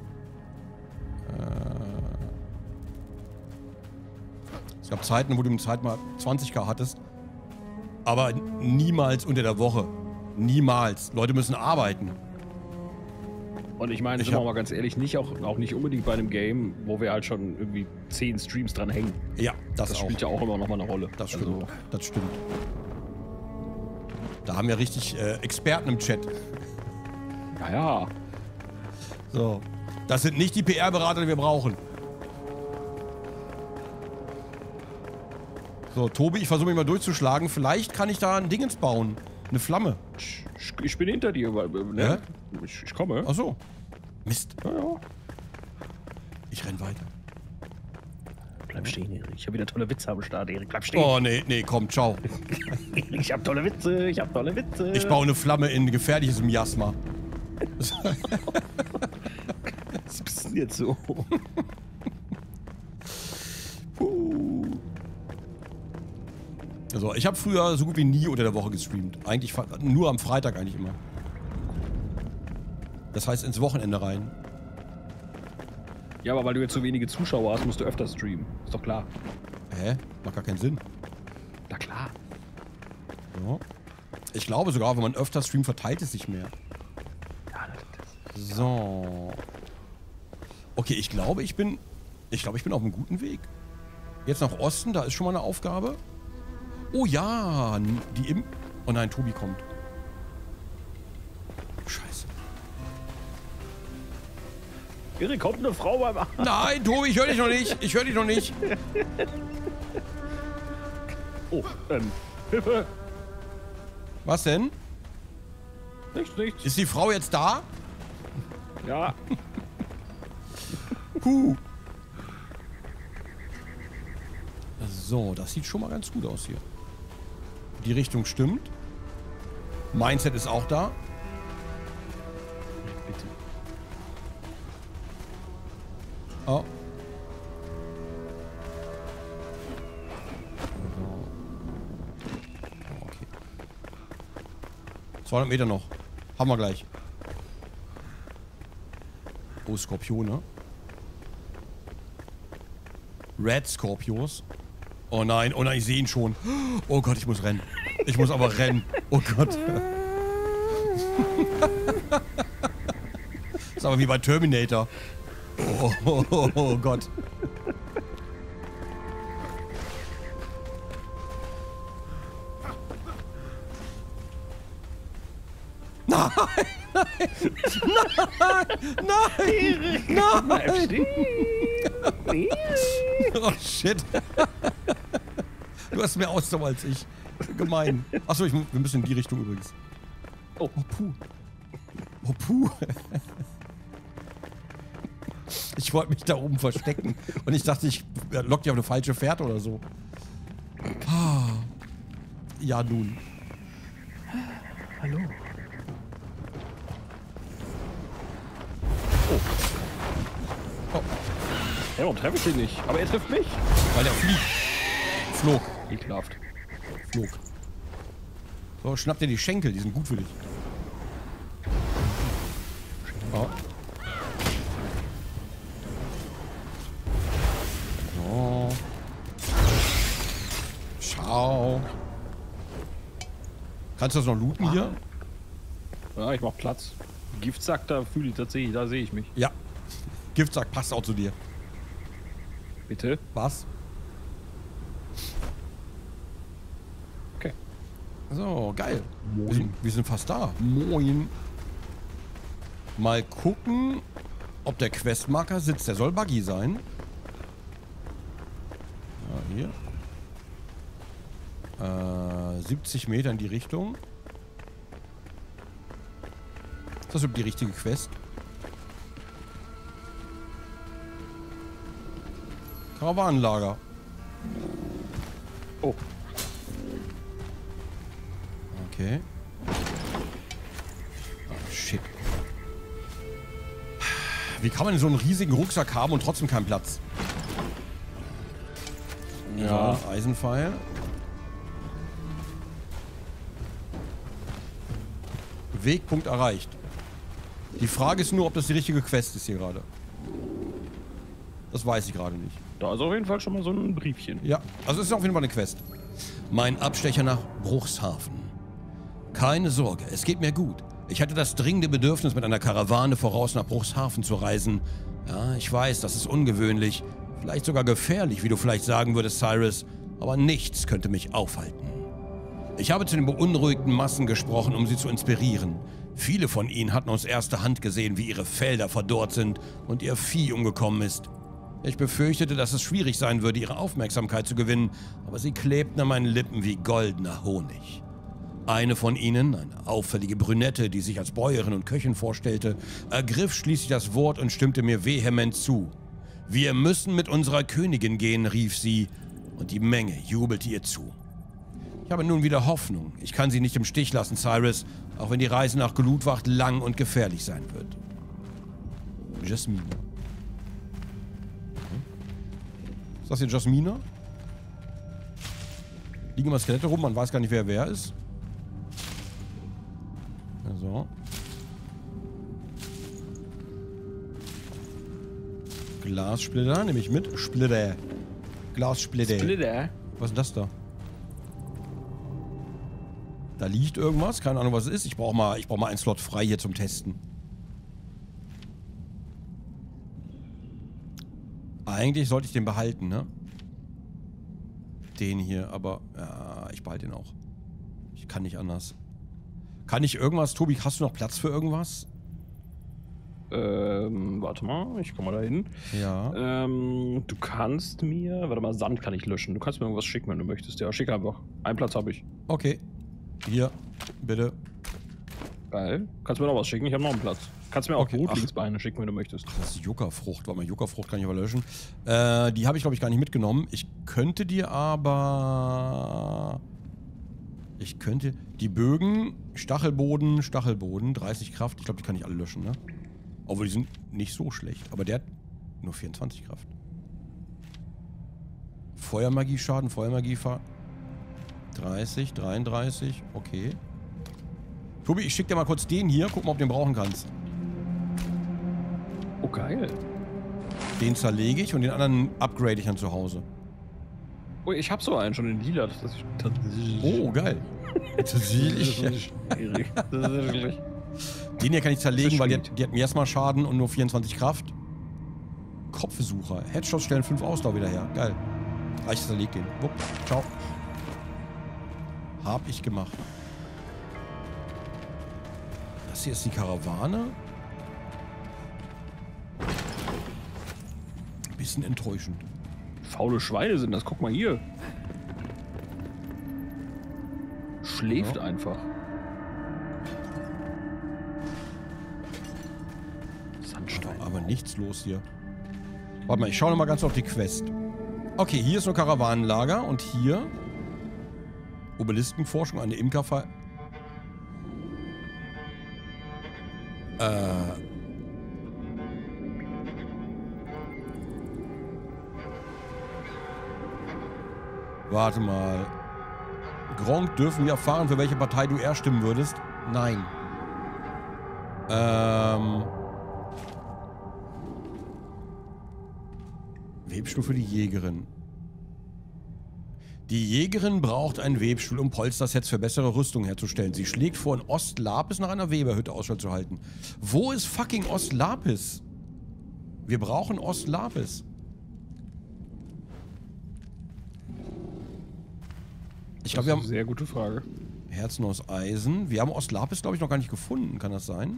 Es gab Zeiten, wo du im Zeit mal zwanzig K hattest. Aber niemals unter der Woche. Niemals. Leute müssen arbeiten. Und ich meine, Ich sind wir hab- mal ganz ehrlich, nicht auch, auch nicht unbedingt bei einem Game, wo wir halt schon irgendwie zehn Streams dran hängen. Ja, das, Das auch. spielt ja auch immer noch mal eine Rolle. Das stimmt. Also, Das stimmt. Da haben wir richtig äh, Experten im Chat. ja, ja. So. Das sind nicht die P R-Berater, die wir brauchen. So, Tobi, ich versuche mich mal durchzuschlagen. Vielleicht kann ich da ein Dingens bauen. Eine Flamme. Ich, ich bin hinter dir, weil, ne? Ja? Ich, ich komme. Ach so. Mist. Ja, ja. Ich renn weiter. Bleib stehen, Erik. Ich habe wieder tolle Witze am Start, Erik. Bleib stehen. Oh, nee, nee, komm, ciao. Ich habe tolle Witze, ich habe tolle Witze. Ich baue eine Flamme in gefährliches Miasma. Was bist denn jetzt so? Puh. Also, ich habe früher so gut wie nie unter der Woche gestreamt. Eigentlich fa- nur am Freitag eigentlich immer. Das heißt ins Wochenende rein. Ja, aber weil du jetzt so wenige Zuschauer hast, musst du öfter streamen. Ist doch klar. Hä? Macht gar keinen Sinn. Na klar. Ja. Ich glaube sogar, wenn man öfter streamt, verteilt es sich mehr. Ja, das, das. So. Okay, ich glaube, ich bin. Ich glaube, ich bin auf einem guten Weg. Jetzt nach Osten, da ist schon mal eine Aufgabe. Oh ja, die im. Oh nein, Tobi kommt. Scheiße. Erik, kommt eine Frau beim Arzt. Nein, Tobi, ich höre dich noch nicht. Ich höre dich noch nicht. Oh, ähm. Hilfe. Was denn? Nichts, nichts. Ist die Frau jetzt da? Ja. Puh. So, das sieht schon mal ganz gut aus hier. Die Richtung stimmt. Mindset ist auch da. Bitte. Oh. So. Okay. zweihundert Meter noch. Haben wir gleich. Oh, Skorpione. Red Scorpios. Oh nein, oh nein, ich sehe ihn schon. Oh Gott, ich muss rennen. Ich muss aber rennen. Oh Gott. Ist aber wie bei Terminator. Oh, oh, oh, oh Gott. Nein! Nein! Nein! Nein! Bleib stehen. Oh shit. Du hast mehr Ausdauer als ich. Gemein. Achso, ich, wir müssen in die Richtung übrigens. Oh, Oh puh. Oh puh. Ich wollte mich da oben verstecken. Und ich dachte, ich lock dich auf eine falsche Fährte oder so. Ah. Ja, nun. hallo. Oh, Ja, warum treffe ich den nicht? Aber er trifft mich. weil der fliegt. Flog. Ekelhaft. Flog. So, schnapp dir die Schenkel, die sind gut für dich. Oh. So. Schau. Kannst du das noch looten hier? Ja, ich mach Platz. Giftsack, da fühle ich tatsächlich, da sehe ich mich. Ja. Giftsack passt auch zu dir. Bitte? Was? Okay. So, geil. Wir Moin. sind, wir sind fast da. Moin. Mal gucken, ob der Questmarker sitzt. Der soll Buggy sein. Ja, hier. Äh, siebzig Meter in die Richtung. Ist das überhaupt die richtige Quest? Karawanenlager. Oh. Okay. Oh, shit. Wie kann man so einen riesigen Rucksack haben und trotzdem keinen Platz? Ja, Eisenpfeil. Wegpunkt erreicht. Die Frage ist nur, ob das die richtige Quest ist hier gerade. Das weiß ich gerade nicht. Da ist auf jeden Fall schon mal so ein Briefchen. Ja, also es ist auf jeden Fall eine Quest. Mein Abstecher nach Bruchshafen. Keine Sorge, es geht mir gut. Ich hatte das dringende Bedürfnis, mit einer Karawane voraus nach Bruchshafen zu reisen. Ja, ich weiß, das ist ungewöhnlich. Vielleicht sogar gefährlich, wie du vielleicht sagen würdest, Cyrus. Aber nichts könnte mich aufhalten. Ich habe zu den beunruhigten Massen gesprochen, um sie zu inspirieren. Viele von ihnen hatten aus erster Hand gesehen, wie ihre Felder verdorrt sind und ihr Vieh umgekommen ist. Ich befürchtete, dass es schwierig sein würde, ihre Aufmerksamkeit zu gewinnen, aber sie klebten an meinen Lippen wie goldener Honig. Eine von ihnen, eine auffällige Brünette, die sich als Bäuerin und Köchin vorstellte, ergriff schließlich das Wort und stimmte mir vehement zu. »Wir müssen mit unserer Königin gehen«, rief sie, und die Menge jubelte ihr zu. Ich habe nun wieder Hoffnung. Ich kann sie nicht im Stich lassen, Cyrus, auch wenn die Reise nach Geludwacht lang und gefährlich sein wird. Jasmine. Ist das hier Jasmina? Liegen immer Skelette rum, man weiß gar nicht, wer wer ist. So. Glassplitter, nehme ich mit. Splitter. Glassplitter. Splitter. Was ist das da? Da liegt irgendwas, keine Ahnung, was es ist. Ich brauche mal, ich brauch mal einen Slot frei hier zum Testen. Eigentlich sollte ich den behalten, ne? Den hier, aber ja, ich behalte den auch. Ich kann nicht anders. Kann ich irgendwas, Tobi, hast du noch Platz für irgendwas? Ähm, warte mal, ich komm mal dahin. Ja. Ähm, du kannst mir, warte mal, Sand kann ich löschen. Du kannst mir irgendwas schicken, wenn du möchtest. Ja, schick einfach. Einen Platz habe ich. Okay. Hier, bitte. Geil. Kannst mir noch was schicken? Ich habe noch einen Platz. Kannst mir auch Okay. Rotlingsbeine schicken, wenn du möchtest. Das ist Yucca-Frucht. Warte mal, Yucca-Frucht kann ich aber löschen. Äh, die habe ich, glaube ich, gar nicht mitgenommen. Ich könnte dir aber... Ich könnte... Die Bögen, Stachelboden, Stachelboden, dreißig Kraft. Ich glaube, die kann ich alle löschen, ne? Obwohl, die sind nicht so schlecht. Aber der hat nur vierundzwanzig Kraft. Feuermagie-Schaden, Feuermagie-Fahr... dreißig, dreiunddreißig, okay. Tobi, ich schicke dir mal kurz den hier. Guck mal, ob du den brauchen kannst. Oh, geil. Den zerlege ich und den anderen upgrade ich dann zu Hause. Oh, ich habe so einen schon in lila. Das ist tatsächlich... Oh, geil. Tatsächlich. Das ist schwierig. Das ist wirklich... Den hier kann ich zerlegen, weil die Verschmied. hat, die hat Miasma-Schaden und nur vierundzwanzig Kraft. Kopfbesucher. Headshots stellen fünf Ausdauer wieder her. Geil. Ah, ich zerleg den. Wupp. Ciao. Hab ich gemacht. Das hier ist die Karawane. Bisschen enttäuschend. Faule Schweine sind das. Guck mal hier. Schläft Ja. einfach. Sandstein. Aber nichts los hier. Warte mal, ich schaue noch mal ganz auf die Quest. Okay, hier ist nur Karawanenlager und hier Obeliskenforschung, eine Imkerfall. Äh. Warte mal. Gronk, dürfen wir erfahren, für welche Partei du eher stimmen würdest? Nein. Ähm. Webstuhl für die Jägerin. Die Jägerin braucht einen Webstuhl, um Polstersets für bessere Rüstung herzustellen. Sie schlägt vor, in Ostlapis nach einer Weberhütte Ausschau zu halten. Wo ist fucking Ostlapis? Wir brauchen Ostlapis. Ich glaube, wir haben Sehr gute Frage. Herzen aus Eisen. Wir haben Ostlapis, glaube ich, noch gar nicht gefunden. Kann das sein?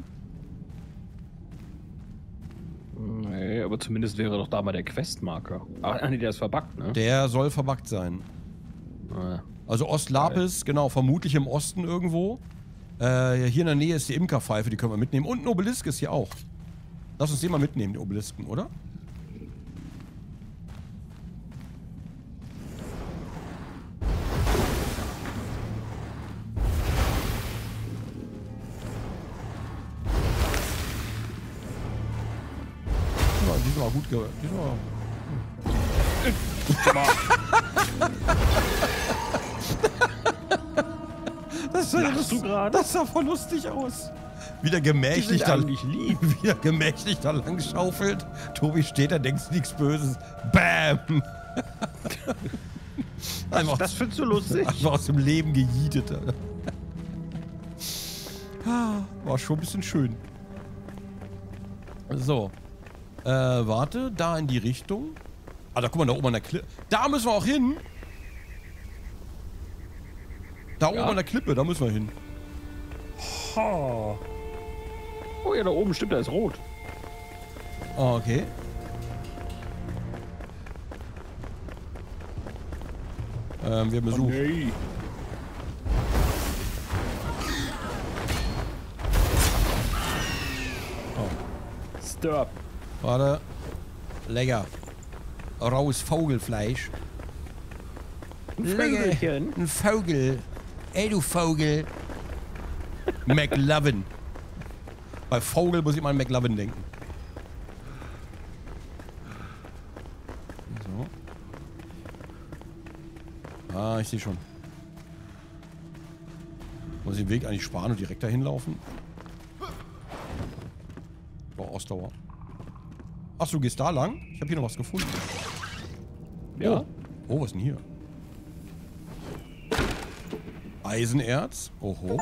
Nee, aber zumindest wäre doch da mal der Questmarker. Ah, nee, der ist verbuggt, ne? Der soll verbuggt sein. Ah. Also Ostlapis, genau, vermutlich im Osten irgendwo. Äh, hier in der Nähe ist die Imkerpfeife, die können wir mitnehmen. Und ein Obelisk ist hier auch. Lass uns den mal mitnehmen, die Obelisken, oder? Ja, die sind aber gut ge... Die sind aber Das sah, Lachst du gerade? das sah voll lustig aus. Wieder gemächlich da, lieb. wieder gemächlich da lang schaufelt. Tobi steht da, denkst nichts Böses. Bam! Einfach, Das findest du lustig? einfach aus dem Leben gejietet. War schon ein bisschen schön. So. Äh, warte, da in die Richtung. Ah, da guck mal, da oben an der Klippe. Da müssen wir auch hin. Da Ja. oben an der Klippe, da müssen wir hin. Oh. Oh ja, da oben stimmt, da ist rot. Oh, okay. Ähm, wir haben Besuch. nee. Oh. Stop. Warte. Lecker. Raues Vogelfleisch. Ein Lecker. Vögelchen. Ein Vogel. Ey, du Vogel. McLovin. Bei Vogel muss ich mal an McLovin denken. So. Ah, ich sehe schon. Muss ich den Weg eigentlich sparen und direkt dahin laufen? Boah, Ausdauer. Achso, du gehst da lang? Ich habe hier noch was gefunden. Ja. Oh. Oh, was ist denn hier? Eisenerz. Oho.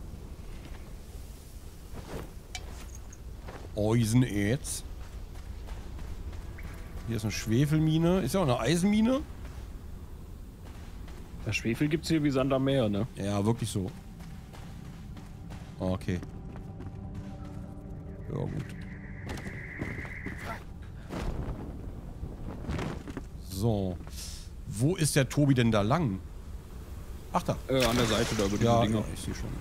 Eisenerz. Hier ist eine Schwefelmine. Ist ja auch eine Eisenmine. Der Schwefel gibt's hier wie Sand am Meer, ne? Ja, wirklich so. Okay. Ja, gut. So. Wo ist der Tobi denn da lang? Ach, da. Äh, an der Seite da über diese Ja, Dinger. ja, ich sehe schon.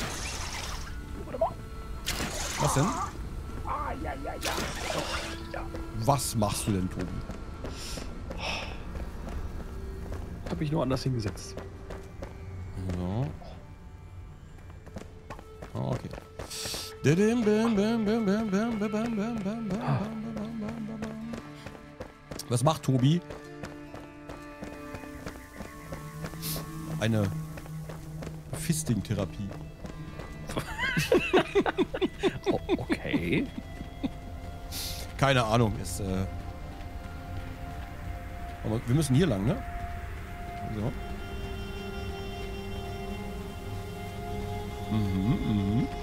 Was denn? Was machst du denn, Tobi? Hab ich nur anders hingesetzt. So. Ah, okay. Didim, bim, bim, bim, bim, bim, bim, bim, bim, bim, bim, bim, bim, bim. Was macht Tobi? Eine Fisting-Therapie. Oh, okay. Keine Ahnung, ist äh. Aber wir müssen hier lang, ne? So. Mhm, mhm.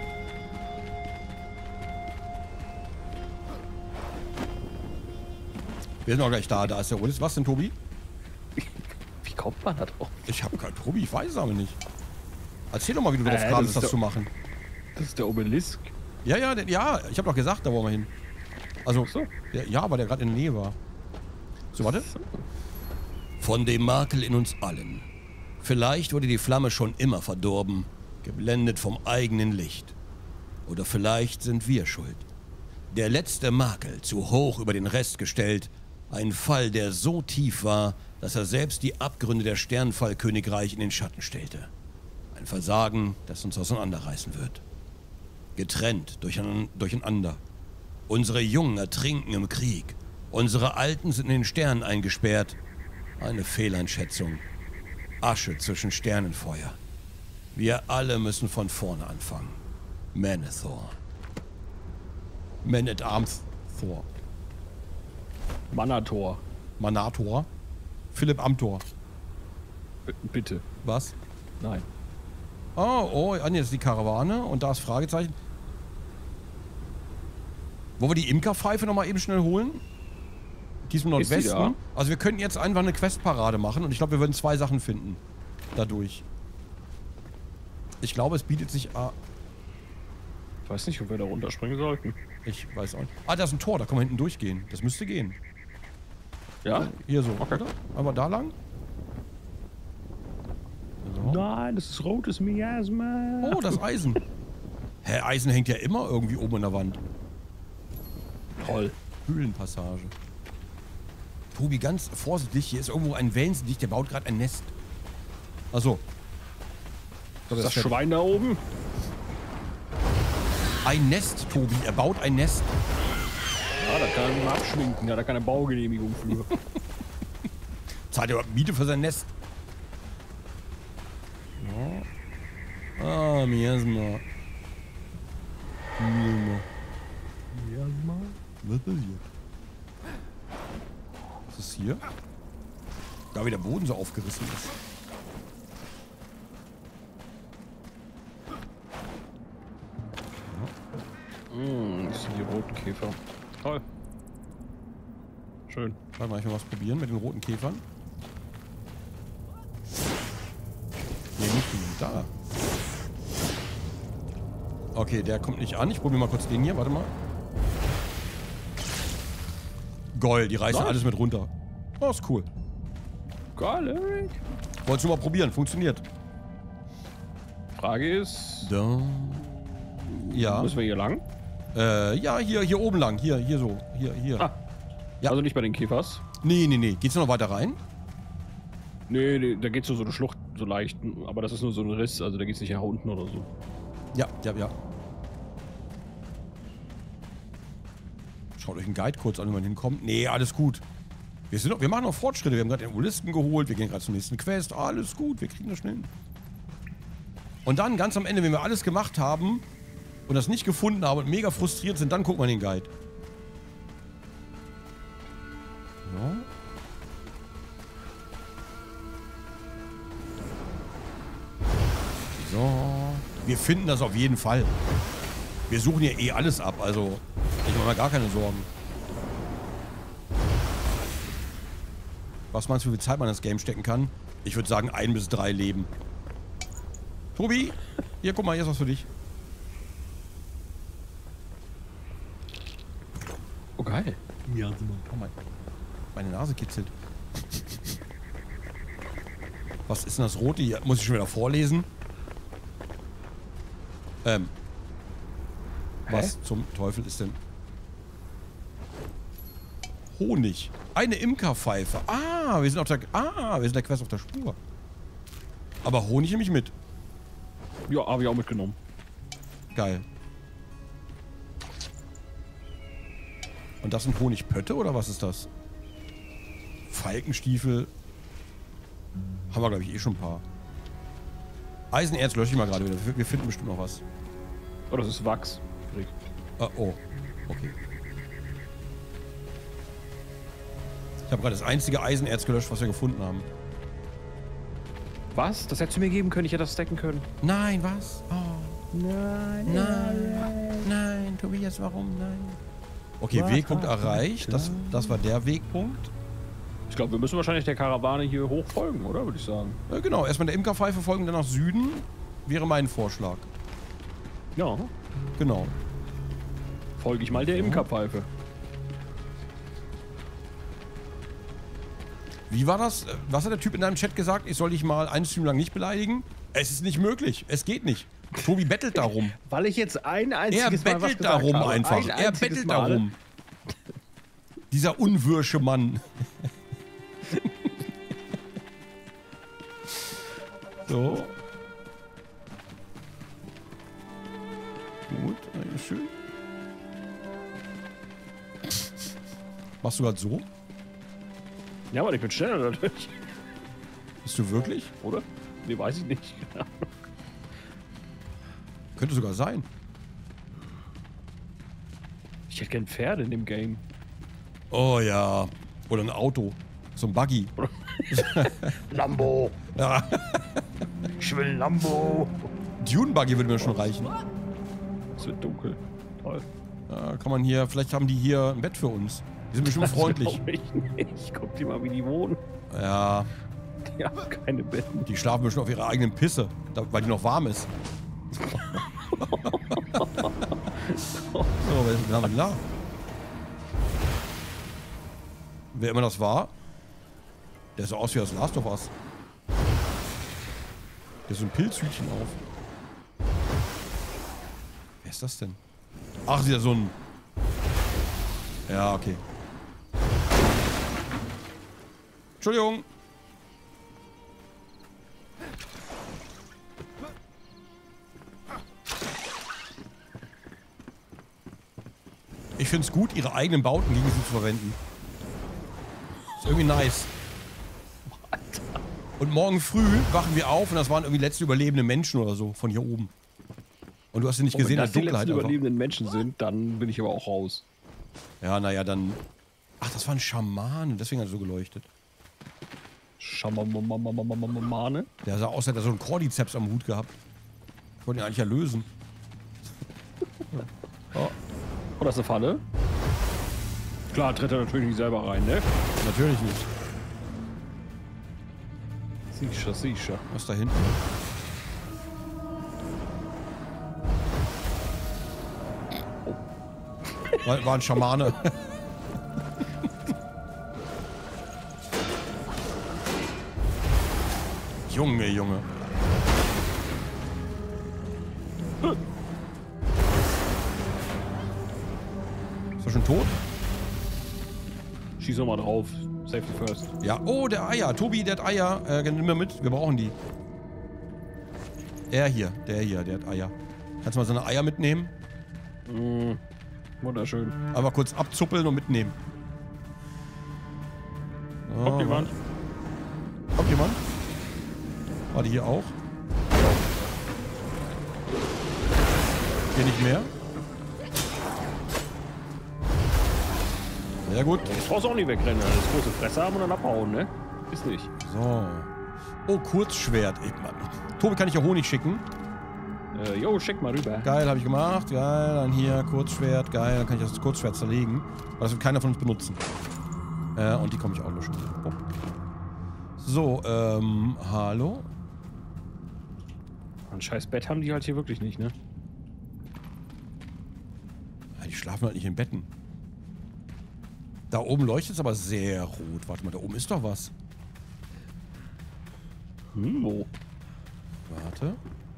Wir sind auch gleich da. Da ist der Otis. Was denn, Tobi? Wie kommt man da drauf? Ich habe kein Tobi, ich weiß es aber nicht. Erzähl doch mal, wie du drauf Äh, kamst, das das, ist zu doch- machen. Das ist der Obelisk. Ja, ja, der- ja, ich habe doch gesagt, da wollen wir hin. Also, so. der, ja, weil der gerade in der Nähe war. So, warte. Von dem Makel in uns allen. Vielleicht wurde die Flamme schon immer verdorben, geblendet vom eigenen Licht. Oder vielleicht sind wir schuld. Der letzte Makel zu hoch über den Rest gestellt, ein Fall, der so tief war, dass er selbst die Abgründe der Sternfallkönigreich in den Schatten stellte. Ein Versagen, das uns auseinanderreißen wird. Getrennt, durchein- durcheinander. Unsere Jungen ertrinken im Krieg. Unsere Alten sind in den Sternen eingesperrt. Eine Fehleinschätzung. Asche zwischen Sternenfeuer. Wir alle müssen von vorne anfangen. Manethor. Man at Arms Thor. Manator. Manator. Philipp Amthor. B bitte. Was? Nein. Oh, oh, ah, nee, das ist die Karawane und da ist Fragezeichen. Wollen wir die Imkerpfeife nochmal eben schnell holen? Die ist im Ist die Nordwesten. da? Also wir könnten jetzt einfach eine Questparade machen und ich glaube, wir würden zwei Sachen finden. Dadurch. Ich glaube, es bietet sich... Ah, Ich weiß nicht, ob wir da runterspringen sollten. ich weiß auch nicht. Ah, da ist ein Tor, da können wir hinten durchgehen. Das müsste gehen. Ja? Hier so. Okay. Oder? Einmal da lang. So. Nein, das ist rotes Miasma. Oh, das Eisen. Hä, Eisen hängt ja immer irgendwie oben in der Wand. Toll. Höhlenpassage. Tobi, ganz vorsichtig. Hier ist irgendwo ein Wellensittich, der baut gerade ein Nest. Achso. Ist das Schwein da oben? Ein Nest, Tobi. Er baut ein Nest. Ja, da kann er mal abschminken. Da hat er keine Baugenehmigung für. Zahlt er überhaupt Miete für sein Nest? Ja. Ah, Miasma. Miasma? Was passiert? Was ist hier? Da wie der Boden so aufgerissen ist. Mmh, das sind die roten Käfer. Toll. Schön. Warte mal, ich will was probieren mit den roten Käfern. Nee, nicht die. Da. Okay, der kommt nicht an. Ich probiere mal kurz den hier. Warte mal. Gold, die reißen Was? alles mit runter. Oh, ist cool. Geil, Eric. Wolltest du mal probieren? Funktioniert. Frage ist, Da. Ja. müssen wir hier lang? Äh, ja, hier, hier oben lang. Hier, hier so. Hier, hier. Ah. Ja. Also nicht bei den Käfers? Nee, nee, nee. Geht's noch weiter rein? Nee, nee, da geht so so eine Schlucht, so leicht. Aber das ist nur so ein Riss, also da geht's nicht nach unten oder so. Ja, ja, ja. Schaut euch einen Guide kurz an, wie man hinkommt. Nee, alles gut. Wir, sind noch, wir machen noch Fortschritte. Wir haben gerade den Obelisken geholt. Wir gehen gerade zum nächsten Quest. Alles gut. Wir kriegen das schnell hin. Und dann, ganz am Ende, wenn wir alles gemacht haben und das nicht gefunden haben und mega frustriert sind, dann guckt man den Guide. Ja. So. Wir finden das auf jeden Fall. Wir suchen hier eh alles ab, also ich mache mir gar keine Sorgen. Was meinst du, wie viel Zeit man in das Game stecken kann? Ich würde sagen, ein bis drei Leben. Tobi, hier, guck mal, hier ist was für dich. Oh, geil. Ja, oh mein, meine Nase kitzelt. Was ist denn das Rote hier? Muss ich schon wieder vorlesen? Ähm. Hä? Was zum Teufel ist denn? Honig. Eine Imkerpfeife. Ah, wir sind auf der. Ah, wir sind der Quest auf der Spur. Aber Honig nehme ich mit. Ja, habe ich auch mitgenommen. Geil. Und das sind Honigpötte oder was ist das? Falkenstiefel. Haben wir, glaube ich, eh schon ein paar. Eisenerz lösche ich mal gerade wieder. Wir finden bestimmt noch was. Oh, das ist Wachs. Rick. Ah, oh. Okay. Ich habe gerade das einzige Eisenerz gelöscht, was wir gefunden haben. Was? Das hättest du mir geben können, ich hätte das stacken können. Nein, was? Oh. Nein. Nein. Nein, Tobias, warum? Nein. Okay, Wegpunkt erreicht. Das, das war der Wegpunkt. Ich glaube, wir müssen wahrscheinlich der Karawane hier hoch folgen, oder? Würde ich sagen. Ja, genau, erstmal der Imkerpfeife folgen, dann nach Süden. Wäre mein Vorschlag. Ja. Genau. Folge ich mal der Imkerpfeife. Wie war das? Was hat der Typ in deinem Chat gesagt? Ich soll dich mal einen Stream lang nicht beleidigen? Es ist nicht möglich. Es geht nicht. Tobi bettelt darum. Weil ich jetzt ein Er einziges Mal was bettelt gesagt darum habe. einfach. Ein Er einziges bettelt Mal. darum. Dieser unwürsche Mann. So. Gut, schön. Machst du gerade so? Ja, aber ich bin schneller dadurch. Bist du wirklich? Oder? Nee, weiß ich nicht. Keine Ahnung. Könnte sogar sein. Ich hätte gern Pferde in dem Game. Oh ja. Oder ein Auto. So ein Buggy. Lambo. Ja. Ich will Lambo. Dune-Buggy würde mir schon reichen. Es wird dunkel. Toll. Ja, kann man hier, vielleicht haben die hier ein Bett für uns. Die sind bestimmt freundlich. Ich nicht. Guck dir mal, wie die wohnen. Ja, Die haben keine Betten. die schlafen bestimmt auf ihrer eigenen Pisse, da- weil die noch warm ist. So, wer haben wir denn da? Wer immer das war, der sah aus wie aus Last of Us. Der ist so ein Pilzhütchen auf. Wer ist das denn? Ach, ist ja so ein... Ja, okay. Entschuldigung. Ich finde es gut, ihre eigenen Bauten gegen sie zu verwenden. Ist irgendwie nice. Und morgen früh wachen wir auf und das waren irgendwie letzte überlebende Menschen oder so von hier oben. Und du hast ihn nicht Und gesehen, wenn dass das die Dunkelheit letzten einfach. überlebenden Menschen sind, dann bin ich aber auch raus. Ja, naja, dann... Ach, das war ein Schaman, deswegen hat er so geleuchtet. Schamamamamamamamamane. Der sah aus, als hätte er so einen Cordyceps am Hut gehabt. Ich wollte ihn eigentlich erlösen. Oh. Oh, das ist eine Falle. Klar, tritt er natürlich nicht selber rein, ne? Natürlich nicht. Sicher, sicher. Was ist da hinten? War, war ein Schamane. Junge, Junge. Ist er schon tot? Schieß nochmal drauf. Safety first. Ja. Oh, der Eier. Tobi, der hat Eier. Äh, nimm mal mit. Wir brauchen die. Er hier. Der hier, der hat Eier. Kannst du mal seine Eier mitnehmen? Mm, wunderschön. Einfach kurz abzuppeln und mitnehmen. So, Kommt jemand? Kommt jemand? War die hier auch? Hier nicht mehr? Sehr gut. Jetzt brauchst du auch nicht wegrennen. Das große Fresse haben und dann abhauen, ne? Ist nicht. So. Oh, Kurzschwert. Ich, Mann. Tobi, kann ich ja Honig schicken? Äh, jo, schick mal rüber. Geil, habe ich gemacht. Geil, dann hier Kurzschwert. Geil, dann kann ich das Kurzschwert zerlegen. Aber das wird keiner von uns benutzen. Äh, und die komme ich auch löschen. Oh. So, ähm, hallo? Ein scheiß Bett haben die halt hier wirklich nicht, ne? Ja, die schlafen halt nicht in Betten. Da oben leuchtet es aber sehr rot. Warte mal, da oben ist doch was. Hm, wo? Warte.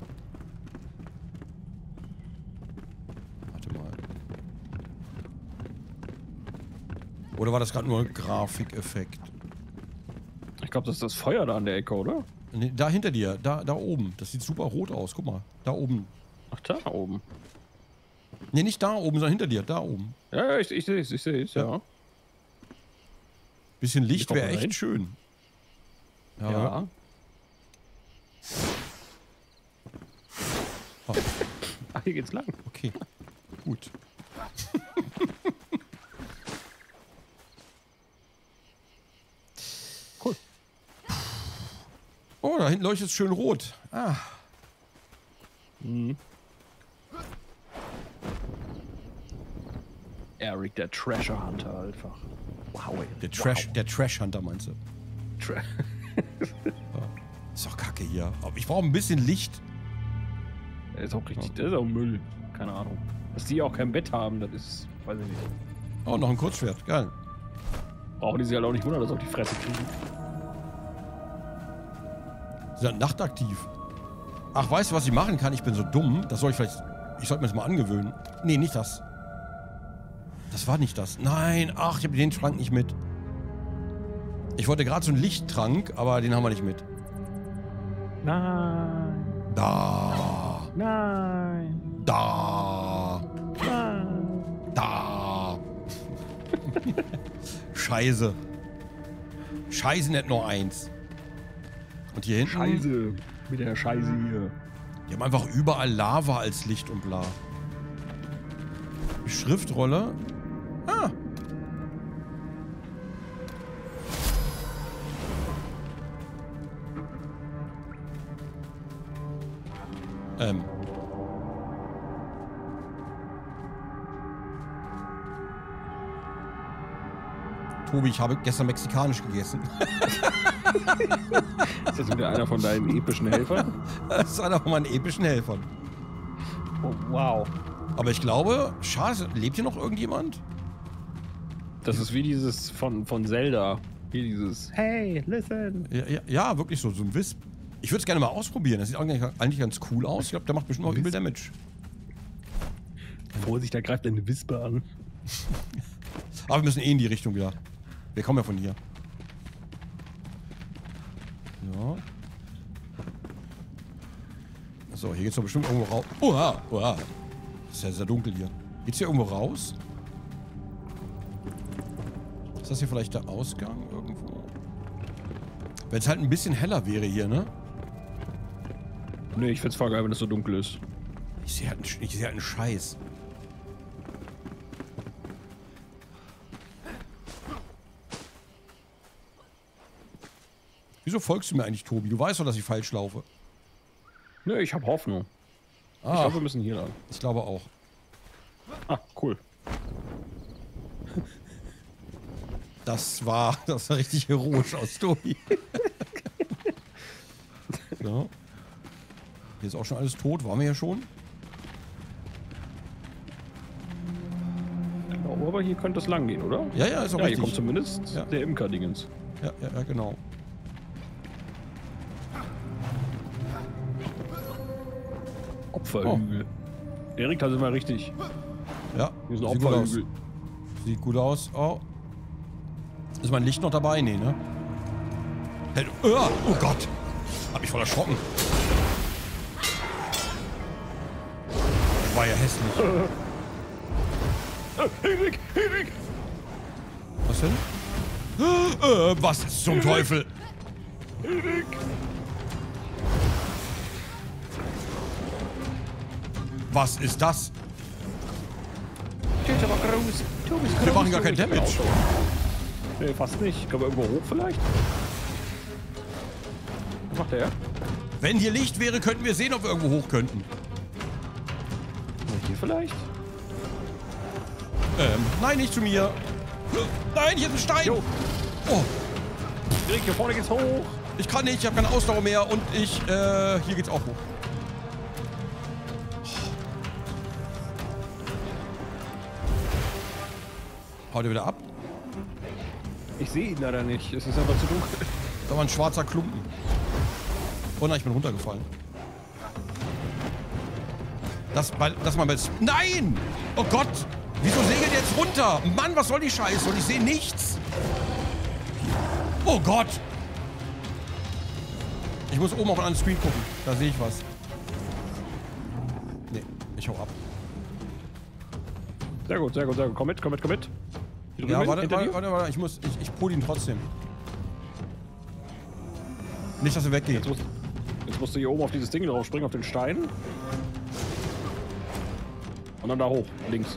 Warte mal. Oder war das gerade nur ein Grafikeffekt? Ich glaube, das ist das Feuer da an der Ecke, oder? Nee, da hinter dir, da, da oben. Das sieht super rot aus. Guck mal, da oben. Ach, da oben. Nee, nicht da oben, sondern hinter dir, da oben. Ja, ja, ich, ich sehe es, ich sehe es, ja. Ja. Bisschen Licht kommt wäre man echt hin? schön. Ja. Ja. Oh, Ach, hier geht's lang. okay. Gut. Cool. Oh, da hinten leuchtet es schön rot. Ah. Mhm. Eric, der Treasure Hunter einfach. Wow, ey. Der Trash, Wow. der Trash-Hunter meinst du? Tra Ist doch kacke hier. Aber ich brauche ein bisschen Licht. Der ist auch richtig, der ist auch Müll. Keine Ahnung. Dass die auch kein Bett haben, das ist, weiß ich nicht. Oh, noch ein Kurzschwert. Geil. Brauchen die sich halt auch nicht wundern, dass sie auf die Fresse kriegen. Sie sind nachtaktiv. Ach, weißt du, was ich machen kann? Ich bin so dumm. Das soll ich vielleicht... Ich sollte mir das mal angewöhnen. Nee, nicht das. Das war nicht das. Nein, ach, ich habe den Trank nicht mit. Ich wollte gerade so einen Lichttrank, aber den haben wir nicht mit. Nein. Da. Nein. Da. Nein. Da. Scheiße. Scheiße, nicht nur eins. Und hier hinten... Scheiße. Mit der Scheiße hier. Die haben einfach überall Lava als Licht und bla. Die Schriftrolle. Ah. Ähm. Tobi, ich habe gestern mexikanisch gegessen. Ist das wieder einer von deinen epischen Helfern? Das ist einer von meinen epischen Helfern. Oh, wow. Aber ich glaube, schade, lebt hier noch irgendjemand? Das ist wie dieses von, von Zelda. Hier dieses Hey, listen. Ja, ja, ja, wirklich so, so ein Wisp. Ich würde es gerne mal ausprobieren. Das sieht eigentlich, eigentlich ganz cool aus. Ich glaube, der macht bestimmt auch übel Damage. Vorsicht, da greift eine Wispe an. Aber wir müssen eh in die Richtung wieder. Wir kommen ja von hier. Ja. So, hier geht's doch bestimmt irgendwo raus. Oha, oha. Ist ja sehr dunkel hier. Geht's hier irgendwo raus? Ist das hier vielleicht der Ausgang irgendwo? Wenn es halt ein bisschen heller wäre hier, ne? Nee, ich find's voll geil, wenn es so dunkel ist. Ich sehe halt, einen- ich seh halt einen Scheiß. Wieso folgst du mir eigentlich, Tobi? Du weißt doch, dass ich falsch laufe. Ne, ich habe Hoffnung. Ich Ah, glaube, wir müssen hier lang. ich glaube auch. Ah, cool. Das war, das war richtig heroisch aus Tobi. So. Hier ist auch schon alles tot. Waren wir ja schon? Ich glaube, aber hier könnte es lang gehen, oder? Ja, ja, ist auch Ja, hier richtig. kommt zumindest Ja. der Imker-Dingens. Ja, ja, ja, genau. Opferhügel. Erik, da sind wir richtig. Ja, Hier ist ein sieht gut aus. Opferhügel. Sieht gut aus. Oh. Ist mein Licht noch dabei? Nee, ne? Hey, du- oh, oh Gott. Hab mich voll erschrocken. War ja hässlich. Äh, Erik, Erik! Was denn? Äh, was ist zum Teufel? Erik! Was ist das? Der ist aber groß. Du bist Wir groß, machen gar du kein bist Damage. groß. Nee, fast nicht. Können wir irgendwo hoch vielleicht? Was macht der? Wenn hier Licht wäre, könnten wir sehen, ob wir irgendwo hoch könnten. Hier vielleicht? Ähm, nein, nicht zu mir. Nein, hier ist ein Stein. Jo. Oh, Erik, hier vorne geht's hoch. ich kann nicht, ich habe keine Ausdauer mehr und ich, äh, hier geht's auch hoch. Haut er wieder ab? Ich sehe ihn leider nicht. Es ist einfach zu dunkel. Da war ein schwarzer Klumpen. Oh nein, ich bin runtergefallen. Das, bei, das mal bei... Nein! Oh Gott! Wieso segelt ihr jetzt runter? Mann, was soll die Scheiße? Und ich sehe nichts. Oh Gott! Ich muss oben auf einen Screen gucken. Da sehe ich was. Nee, ich hau ab. Sehr gut, sehr gut, sehr gut. Komm mit, komm mit, komm mit. Hier Ja, drüben, warte, hinter warte, dir. warte, warte. Ich muss... Ich, ich pol ihn trotzdem. Nicht, dass er weggeht. Jetzt musst, jetzt musst du hier oben auf dieses Ding drauf springen, auf den Stein. Und dann da hoch, links.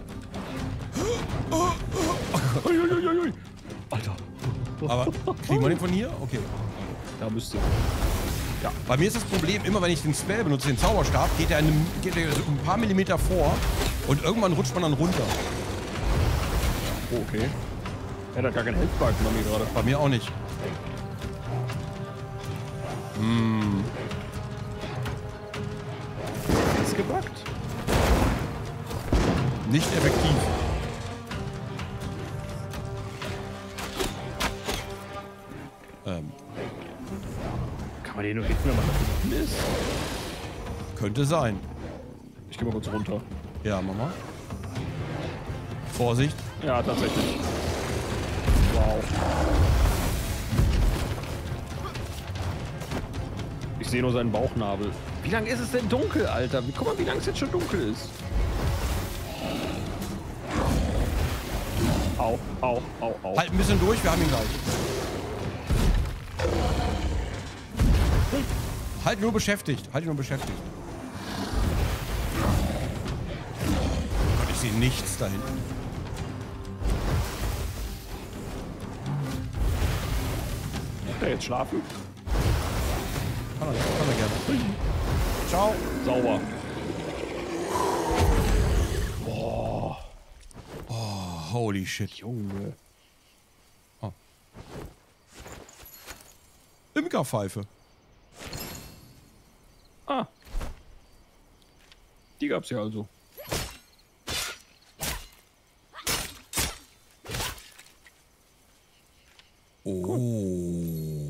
Ui, ui, ui, ui. Alter, Aber kriegen wir den von hier? Okay. da müsste. Bei mir ist das Problem, immer wenn ich den Spell benutze, den Zauberstab, geht er, eine, geht er so ein paar Millimeter vor und irgendwann rutscht man dann runter. Oh, okay. Er hat gar keinen Health-Balken bei mir gerade. Bei mir auch nicht. Hm. Ist gebackt? Nicht effektiv. Ähm, Kann man den nur hitten, wenn man da hinten ist? könnte sein. Ich geh mal kurz runter. Ja, Mama. Vorsicht. Ja, tatsächlich. Wow. Ich sehe nur seinen Bauchnabel. Wie lange ist es denn dunkel, Alter? Wie, guck mal, wie lange es jetzt schon dunkel ist. Au, au, au, au. Halt ein bisschen durch, wir haben ihn gleich. Halt nur beschäftigt. Halt ihn nur beschäftigt. Gott, ich sehe nichts da hinten. Kann er jetzt schlafen? Kann er, kann er gerne. Ciao. Sauber. Oh, holy shit. Junge. Imkerpfeife. Ah. Die gab's ja also. Oh.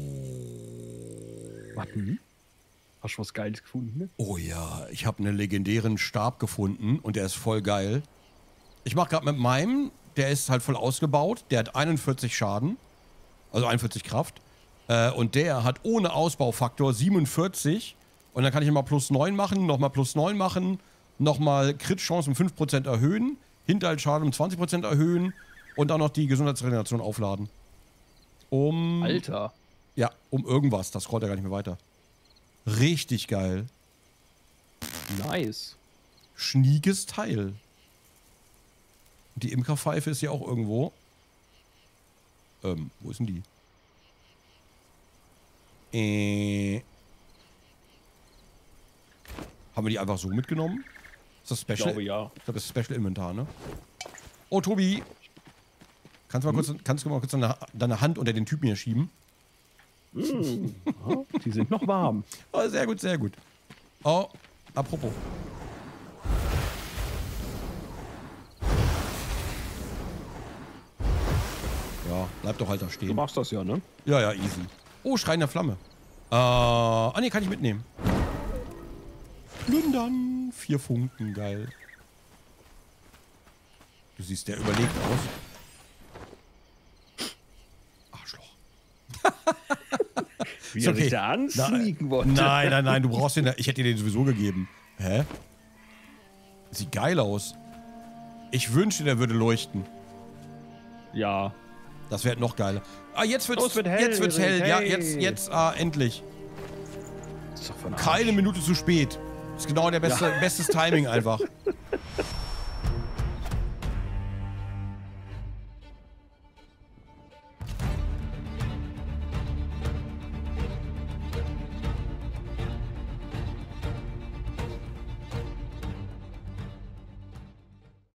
Warten. Hast du was Geiles gefunden, ne? Oh ja, ich habe einen legendären Stab gefunden und der ist voll geil. Ich mache gerade mit meinem, der ist halt voll ausgebaut. Der hat einundvierzig Schaden, also einundvierzig Kraft. Äh, und der hat ohne Ausbaufaktor siebenundvierzig. Und dann kann ich nochmal plus neun machen, nochmal plus neun machen, nochmal Crit-Chance um fünf Prozent erhöhen, Hinterhaltsschaden um zwanzig Prozent erhöhen und dann noch die Gesundheitsregeneration aufladen. Um... Alter. Ja, um irgendwas. Das scrollt ja gar nicht mehr weiter. Richtig geil. Nice. Schnieges Teil. Die Imkerpfeife ist ja auch irgendwo. Ähm, wo ist denn die? Äh. Haben wir die einfach so mitgenommen? Ist das Special? Ich glaube, ja. Ich glaube, das ist Special Inventar, ne? Oh, Tobi. Kannst du mal, hm? kurz, kannst du mal kurz deine, deine Hand unter den Typen hier schieben? Mm. Oh, die sind noch warm. Oh, sehr gut, sehr gut. Oh, apropos. Ja, bleib doch halt da stehen. Du machst das ja, ne? Ja, ja, easy. Oh, schreiende Flamme. Äh, ah ne, kann ich mitnehmen. Plündern. Vier Funken, geil. Du siehst, der überlegt aus. Arschloch. Wie er sich da ansneaken wollte. Nein, nein, nein, du brauchst den, ich hätte dir den sowieso gegeben. Hä? Sieht geil aus. Ich wünschte, der würde leuchten. Ja. Das wäre noch geiler. Ah, jetzt wird's, oh, es wird hell. Jetzt wird's hell. Hey. Ja, jetzt, jetzt, ah, endlich. Keine Minute zu spät. Das ist genau der beste, ja. bestes Timing einfach.